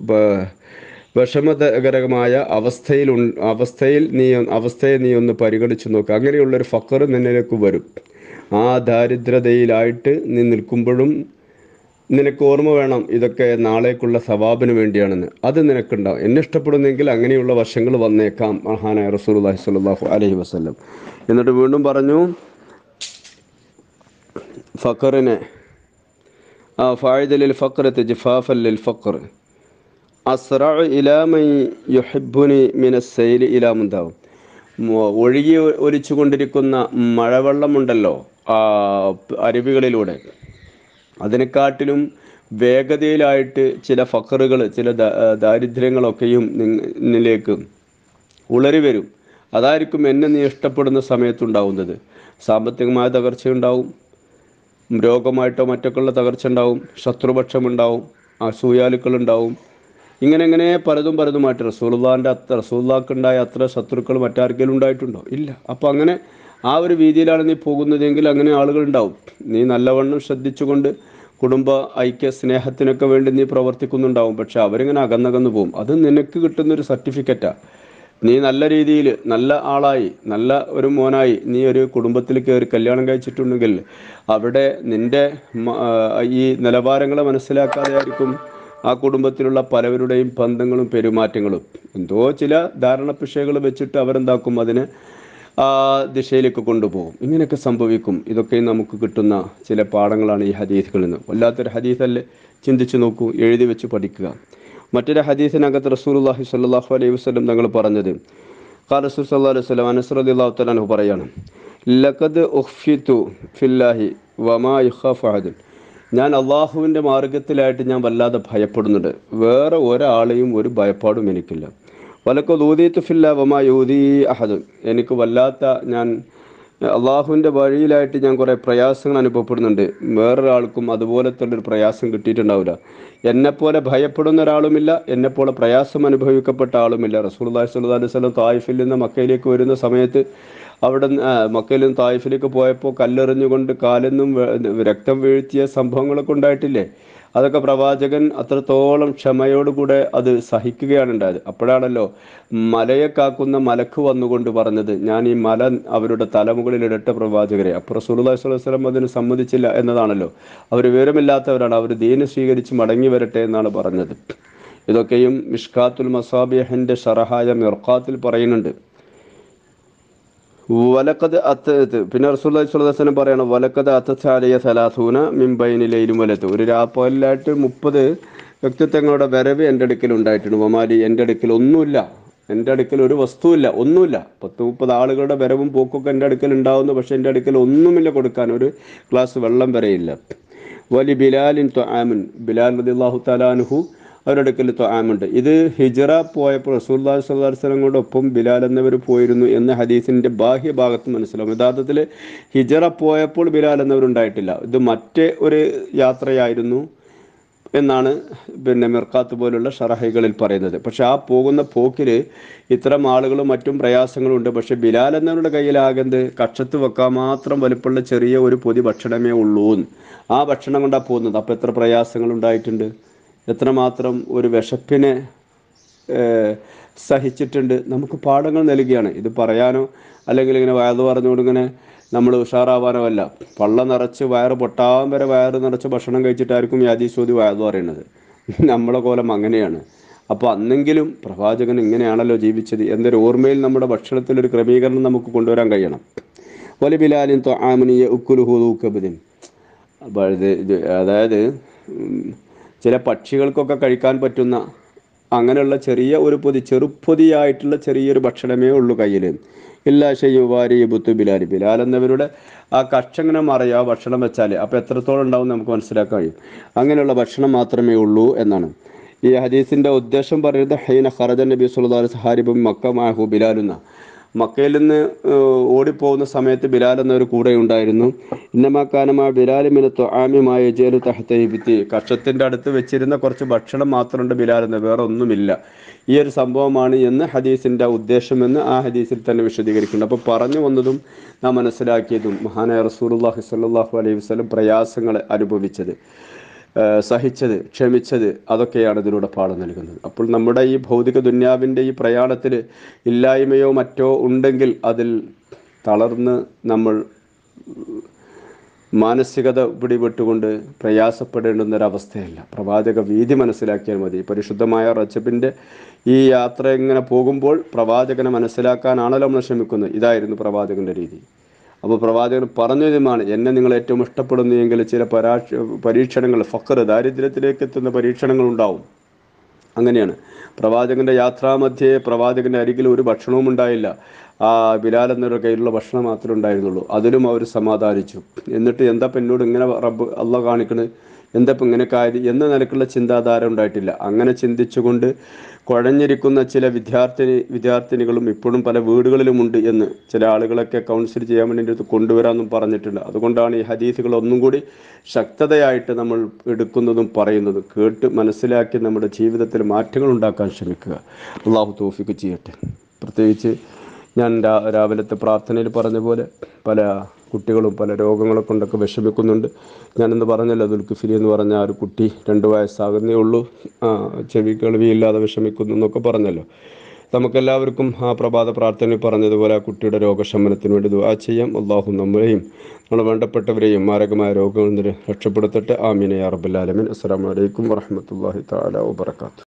S1: വിഷമകരമായ അവസ്ഥയിൽ അവസ്ഥയിൽ നീ അവസ്ഥയെ നീ ഒന്ന് പരിഗണിച്ച് നോക്കുക. അങ്ങനെയുള്ളൊരു ഫഖർ നിന്നിലേക്ക് വരും. ആ ദാരിദ്ര്യതയിലായിട്ട് നീ നിൽക്കുമ്പോഴും നിനക്ക് ഓർമ്മ വേണം, ഇതൊക്കെ നാളേക്കുള്ള സവാബിന് വേണ്ടിയാണെന്ന്. അത് നിനക്കുണ്ടാവും. എന്നെ ഇഷ്ടപ്പെടുന്നെങ്കിൽ അങ്ങനെയുള്ള വശങ്ങൾ വന്നേക്കാം മഹാനായ റസൂലുള്ളാഹി സ്വല്ലല്ലാഹു അലൈഹി വസല്ലം. എന്നിട്ട് വീണ്ടും പറഞ്ഞു, ഫഖറിനെ ആ ഫായിദ ലിൽ ഫഖറത്തി ജിഫാഫൻ ലിൽ ഫഖർ അസ്റഉ ഇലാ മൻ യുഹിബ്ബുനി മിനസ് സൈലി ഇലാ മുന്താവും. ഒഴുകി ഒലിച്ചു കൊണ്ടിരിക്കുന്ന മഴവെള്ളമുണ്ടല്ലോ ആ അരുവികളിലൂടെ, അതിനെക്കാട്ടിലും വേഗതയിലായിട്ട് ചില ഫഖറുകൾ, ചില ദാരിദ്ര്യങ്ങളൊക്കെയും നിന്നിലേക്ക് ഉളരി വരും. അതായിരിക്കും എന്നെ നീ ഇഷ്ടപ്പെടുന്ന സമയത്തുണ്ടാവുന്നത്. സാമ്പത്തികമായ തകർച്ചയുണ്ടാവും, രോഗമായിട്ടോ മറ്റൊക്കെയുള്ള തകർച്ച ഉണ്ടാവും, ശത്രുപക്ഷമുണ്ടാവും, അസൂയാലുക്കളുണ്ടാവും, ഇങ്ങനെ ഇങ്ങനെ പലതും പലതുമായിട്ട്. റസൂലുള്ളാഹിൻ്റെ അത്ര റസൂലുള്ളാഹിക്കുണ്ടായ അത്ര ശത്രുക്കൾ മറ്റാർക്കെങ്കിലും ഉണ്ടായിട്ടുണ്ടോ? ഇല്ല. അപ്പോൾ അങ്ങനെ ആ ഒരു രീതിയിലാണ് നീ പോകുന്നതെങ്കിൽ അങ്ങനെ ആളുകളുണ്ടാവും. നീ നല്ലവണ്ണം ശ്രദ്ധിച്ചുകൊണ്ട് കുടുംബ ഐക്യ സ്നേഹത്തിനൊക്കെ വേണ്ടി നീ പ്രവർത്തിക്കുന്നുണ്ടാവും. പക്ഷെ അവരിങ്ങനെ അകന്നകന്നു പോകും. അത് നിനക്ക് കിട്ടുന്നൊരു സർട്ടിഫിക്കറ്റാണ്. നീ നല്ല രീതിയിൽ നല്ല ആളായി നല്ല ഒരു മോനായി നീ ഒരു കുടുംബത്തിൽ കയറി കല്യാണം കഴിച്ചിട്ടുണ്ടെങ്കിൽ അവിടെ നിൻ്റെ ഈ നിലവാരങ്ങളെ മനസ്സിലാക്കാതെ ആയിരിക്കും ആ കുടുംബത്തിലുള്ള പലവരുടെയും ബന്ധങ്ങളും പെരുമാറ്റങ്ങളും. എന്തോ ചില ധാരണപ്പിശകൾ വെച്ചിട്ട് അവരെന്താക്കും, അതിനെ ആ ദിശയിലേക്ക് കൊണ്ടുപോകും. ഇങ്ങനെയൊക്കെ സംഭവിക്കും. ഇതൊക്കെ നമുക്ക് കിട്ടുന്ന ചില പാഠങ്ങളാണ് ഈ ഹദീസുകളിൽ നിന്ന്. വല്ലാത്തൊരു ഹദീസല്ലേ, ചിന്തിച്ച് നോക്കൂ, എഴുതി വെച്ച് പഠിക്കുക. മറ്റൊരു ഹദീസിനകത്ത് റസൂലുള്ളാഹി സ്വല്ലല്ലാഹു അലൈഹി വസല്ലം തങ്ങൾ പറഞ്ഞത്, ഖാല റസൂൽ സല്ലല്ലാഹു അലൈഹി വസല്ലം അനസ് റളിയല്ലാഹു തആല അൻഹു പറയാണ്, ലഖദ് ഉഖ്ഫിതു ഫില്ലാഹി വമാ യഖാഫു അഹദൻ. ഞാൻ അള്ളാഹുവിൻ്റെ മാർഗത്തിലായിട്ട് ഞാൻ വല്ലാതെ ഭയപ്പെടുന്നുണ്ട്. വേറെ ഒരാളെയും ഒരു ഭയപ്പാടും എനിക്കില്ല. വലഖദ് ഊദീതു ഫില്ലാ വമാ യൂദീ അഹദൻ. എനിക്ക് വല്ലാത്ത ഞാൻ അള്ളാഹുവിൻ്റെ വഴിയിലായിട്ട് ഞാൻ കുറേ പ്രയാസങ്ങൾ അനുഭവപ്പെടുന്നുണ്ട്. വേറൊരാൾക്കും അതുപോലത്തെ ഒരു പ്രയാസം കിട്ടിയിട്ടുണ്ടാവില്ല. എന്നെപ്പോലെ ഭയപ്പെടുന്ന ഒരാളുമില്ല, എന്നെപ്പോലെ പ്രയാസം അനുഭവിക്കപ്പെട്ട ആളുമില്ല. റസൂലുള്ളാഹി സ്വല്ലല്ലാഹു അലൈഹി വസല്ലം തായിഫിൽ നിന്ന് മക്കയിലേക്ക് വരുന്ന സമയത്ത് അവിടെ മക്കയിലും തായിഫിലേക്ക് പോയപ്പോൾ കല്ലെറിഞ്ഞുകൊണ്ട് കാലിൽ നിന്നും രക്തം വീഴ്ത്തിയ സംഭവങ്ങളൊക്കെ ഉണ്ടായിട്ടില്ലേ? അതൊക്കെ പ്രവാചകൻ അത്രത്തോളം ക്ഷമയോടുകൂടെ അത് സഹിക്കുകയാണ് ഉണ്ടായത്. അപ്പോഴാണല്ലോ മലയെ കാക്കുന്ന മലക്ക് വന്നുകൊണ്ട് പറഞ്ഞത്, ഞാൻ ഈ മല അവരുടെ തലമുകളിൽ ഇടട്ടെ പ്രവാചകരെ. അപ്പോൾ റസൂലുള്ളാഹി സ്വല്ലല്ലാഹു അലൈഹി വസല്ലം അതിന് സമ്മതിച്ചില്ല എന്നതാണല്ലോ. അവർ വിവരമില്ലാത്തവരാണ്, അവർ ദീന് സ്വീകരിച്ച് മടങ്ങി വരട്ടെ എന്നാണ് പറഞ്ഞത്. ഇതൊക്കെയും മിഷ്കാത്തുൽ മസാബിഹിൻ്റെ ഷറഹായ മിർഖാത്തിൽ പറയുന്നുണ്ട്. വലക്കത് അത്തത് പിന്നെ റസൂലുള്ളാഹി സ്വല്ലല്ലാഹു അലൈഹി വസല്ലം പറയണം, വലക്കത് അത്തച്ചാലിയ സലാസൂന മിംബൈനി ലൈലും വലത്ത്, ഒരു രാപ്പകലിലായിട്ട് മുപ്പത് വ്യക്തിത്വങ്ങളുടെ വരവ് എൻ്റെ അടുക്കൽ ഉണ്ടായിട്ടുണ്ട്. വമാലി, എൻ്റെ അടുക്കൽ ഒന്നുമില്ല, എൻ്റെ അടുക്കൽ ഒരു വസ്തുവില്ല, ഒന്നുമില്ല. പത്ത് മുപ്പത് ആളുകളുടെ വരവും പോക്കൊക്കെ എൻ്റെ അടുക്കൽ ഉണ്ടാവുന്നു, പക്ഷേ എൻ്റെ അടുക്കൽ ഒന്നുമില്ല കൊടുക്കാൻ, ഒരു ഗ്ലാസ് വെള്ളം വരെയില്ല. വലി ബിലാലിൻ ത്വആമുൻ, ബിലാൽ റളിയല്ലാഹു തആല അൻഹു അവരുടെ അടുക്കൽ ത്വആമുണ്ട്. ഇത് ഹിജ്റ പോയപ്പോൾ റസൂലുള്ളാഹി സ്വല്ലല്ലാഹു അലൈഹി വസല്ലം ഒപ്പം ബിലാൽ എന്നവർ പോയിരുന്നു എന്ന് ഹദീസിൻ്റെ ബാഹ്യഭാഗത്ത് മനസ്സിലാവും. യഥാർത്ഥത്തിൽ ഹിജ്റ പോയപ്പോൾ ബിലാൽ എന്നവരുണ്ടായിട്ടില്ല, ഇത് മറ്റേ ഒരു യാത്രയായിരുന്നു എന്നാണ് പിന്നെ മിർഖാത്ത് പോലുള്ള ഷറഹുകളിൽ പറയുന്നത്. പക്ഷെ ആ പോകുന്ന പോക്കിൽ ഇത്തരം ആളുകളും മറ്റും പ്രയാസങ്ങളും ഉണ്ട്. പക്ഷെ ബിലാൽ എന്നവരുടെ കയ്യിലാകെന്ത്, കക്ഷത്ത് വെക്കാൻ മാത്രം വലുപ്പമുള്ള ചെറിയ ഒരു പൊതി ഭക്ഷണമേ ഉള്ളൂ. ആ ഭക്ഷണം കൊണ്ടാണ് പോകുന്നത്. അപ്പോൾ എത്ര പ്രയാസങ്ങൾ ഉണ്ടായിട്ടുണ്ട്, എത്രമാത്രം ഒരു വിശപ്പിനെ സഹിച്ചിട്ടുണ്ട്. നമുക്ക് പാഠങ്ങൾ നൽകുകയാണ്. ഇത് പറയാനോ അല്ലെങ്കിൽ ഇങ്ങനെ വയത് പറഞ്ഞുകൊണ്ട് ഇങ്ങനെ നമ്മൾ ഉഷാറാവാനോ അല്ല. പള്ള നിറച്ച് വയറ് പൊട്ടാൻ വരെ വയറ് നിറച്ച് ഭക്ഷണം കഴിച്ചിട്ടായിരിക്കും ഈ ഹദീസ് ഓതി വയത് പറയുന്നത്. നമ്മളെ കോലം അങ്ങനെയാണ്. അപ്പോൾ അന്നെങ്കിലും പ്രവാചകൻ ഇങ്ങനെയാണല്ലോ ജീവിച്ചത് എന്നൊരു ഓർമ്മയിൽ നമ്മുടെ ഭക്ഷണത്തിലൊരു ക്രമീകരണം നമുക്ക് കൊണ്ടുവരാൻ കഴിയണം. വലി ബിലാലിൻ ത്വആമുനിയ ഉക്കുലുഹു ദൂകബദിൻ, അതായത് ചില പക്ഷികൾക്കൊക്കെ കഴിക്കാൻ പറ്റുന്ന അങ്ങനെയുള്ള ചെറിയ ഒരു പൊതി, ചെറുപ്പൊതിയായിട്ടുള്ള ചെറിയൊരു ഭക്ഷണമേ ഉള്ളൂ കയ്യിൽ. ഇല്ലാ ഷെയ്യുവാരി ബുത്തു ബിലാൽ, ബിലാൽ എന്നവരുടെ ആ കക്ഷങ്ങനെ മറയുക ഭക്ഷണം വെച്ചാൽ, അപ്പോൾ എത്രത്തോളം ഉണ്ടാവും നമുക്ക് മനസ്സിലാക്കാൻ കഴിയും. അങ്ങനെയുള്ള ഭക്ഷണം മാത്രമേ ഉള്ളൂ എന്നാണ് ഈ ഹദീസിൻ്റെ ഉദ്ദേശം പറയുന്നത്. ഹൈന ഖറജ നബി സല്ലല്ലാഹു അലൈഹി വസല്ലം ഹാരിബും മക്ക മാഹു ബിലാലുന്ന, മക്കയിൽ നിന്ന് ഓടിപ്പോകുന്ന സമയത്ത് ബിലാൽ എന്നൊരു കൂടെ ഉണ്ടായിരുന്നു. ഇന്നമാക്കാനമാ ബിലാലിമിന് ത്വആമിമായ ജേലു തഹ്തൈബിത്തി, കക്ഷത്തിൻ്റെ അടുത്ത് വെച്ചിരുന്ന കുറച്ച് ഭക്ഷണം മാത്രമുണ്ട് ബിലാൽ എന്ന്, വേറെ ഒന്നുമില്ല. ഈ ഒരു സംഭവമാണ് എന്ന് ഹദീസിൻ്റെ ഉദ്ദേശമെന്ന് ആ ഹദീസിൽ തന്നെ വിശദീകരിക്കുന്നുണ്ട്. അപ്പോൾ പറഞ്ഞു വന്നതും നാം മനസ്സിലാക്കിയതും മഹാനായ റസൂലുള്ളാഹി സ്വല്ലല്ലാഹു അലൈഹി വസല്ലം പ്രയാസങ്ങൾ അനുഭവിച്ചത്, സഹിച്ചത്, ക്ഷമിച്ചത്, അതൊക്കെയാണ് ഇതിലൂടെ പാഠം നൽകുന്നത്. അപ്പോൾ നമ്മുടെ ഈ ഭൗതിക ദുന്യാവിൻ്റെ ഈ പ്രയാണത്തിൽ ഇല്ലായ്മയോ മറ്റോ ഉണ്ടെങ്കിൽ അതിൽ തളർന്ന് നമ്മൾ മാനസികത പിടിപെട്ടുകൊണ്ട് പ്രയാസപ്പെടേണ്ടുന്നൊരവസ്ഥയല്ല. പ്രവാചക വീതി മനസ്സിലാക്കിയാൽ മതി. പരിശുദ്ധമായ റജബിൻ്റെ ഈ യാത്ര ഇങ്ങനെ പോകുമ്പോൾ പ്രവാചകനെ മനസ്സിലാക്കാനാണല്ലോ നമ്മൾ ശ്രമിക്കുന്നത്. ഇതായിരുന്നു പ്രവാചകൻ്റെ രീതി. അപ്പോൾ പ്രവാചകൻ പറഞ്ഞതുമാണ്, എന്നെ നിങ്ങൾ ഏറ്റവും ഇഷ്ടപ്പെടുന്നെങ്കിൽ ചില പരാക്ഷ പരീക്ഷണങ്ങൾ, ഫഖർ, ദാരിദ്ര്യത്തിലേക്ക് എത്തുന്ന പരീക്ഷണങ്ങൾ ഉണ്ടാവും. അങ്ങനെയാണ് പ്രവാചകൻ്റെ യാത്രാമധ്യേ പ്രവാചകൻ്റെ അരികിൽ ഒരു ഭക്ഷണവും ഉണ്ടായില്ല. ആ ബിലാൽ എന്നൊരു കയ്യിലുള്ള ഭക്ഷണം മാത്രമേ ഉണ്ടായിരുന്നുള്ളൂ. അതിലും അവർ സമാധാനിച്ചു. എന്നിട്ട് എന്താ എന്നോട് ഇങ്ങനെ റബ്ബ് അള്ളാഹ് കാണിക്കണത്, എന്താ ഇപ്പം ഇങ്ങനെയൊക്കെ ആയത് എന്ന നിലക്കുള്ള ചിന്താധാര ഉണ്ടായിട്ടില്ല. അങ്ങനെ ചിന്തിച്ചുകൊണ്ട് കുഴഞ്ഞിരിക്കുന്ന ചില വിദ്യാർത്ഥിനി വിദ്യാർത്ഥിനികളും ഇപ്പോഴും പല വീടുകളിലുമുണ്ട് എന്ന് ചില ആളുകളൊക്കെ കൗൺസിൽ ചെയ്യാൻ വേണ്ടി കൊണ്ടുവരാമെന്നും പറഞ്ഞിട്ടുണ്ട്. അതുകൊണ്ടാണ് ഈ ഹദീസുകൾ ഒന്നും കൂടി ശക്തതയായിട്ട് നമ്മൾ എടുക്കുന്നതും പറയുന്നതും. കേട്ട് മനസ്സിലാക്കി നമ്മുടെ ജീവിതത്തിൽ മാറ്റങ്ങൾ ഉണ്ടാക്കാൻ ശ്രമിക്കുക. അള്ളാഹു തൗഫീഖ് ചെയ്യട്ടെ. പ്രത്യേകിച്ച് ഞാൻ രാ രാവിലത്തെ പ്രാർത്ഥനയിൽ പറഞ്ഞ പോലെ പല കുട്ടികളും പല രോഗങ്ങളെ കൊണ്ടൊക്കെ വിഷമിക്കുന്നുണ്ട്. ഞാനെന്ന് പറഞ്ഞല്ലോ, ദുൽഖിഫിലി എന്ന് പറഞ്ഞ ആ ഒരു കുട്ടി രണ്ട് വയസ്സാകുന്നേ ഉള്ളൂ, ചെവി കേൾവിയില്ലാതെ വിഷമിക്കുന്നു എന്നൊക്കെ പറഞ്ഞല്ലോ. നമുക്കെല്ലാവർക്കും ആ പ്രഭാത പ്രാർത്ഥനയിൽ പറഞ്ഞതുപോലെ ആ കുട്ടിയുടെ രോഗശമനത്തിന് വേണ്ടി ദുആ ചെയ്യാം. അള്ളാഹു നമ്മളെയും നമ്മൾ വേണ്ടപ്പെട്ടവരെയും മാരകമായ രോഗങ്ങളിൽ നിന്ന് രക്ഷപ്പെടുത്തട്ടെ. ആമീൻ യാ റബ്ബൽ ആലമീൻ. അസ്സലാമു അലൈക്കും വറഹ്മത്തുള്ളാഹി തആല വബറകാതുഹു.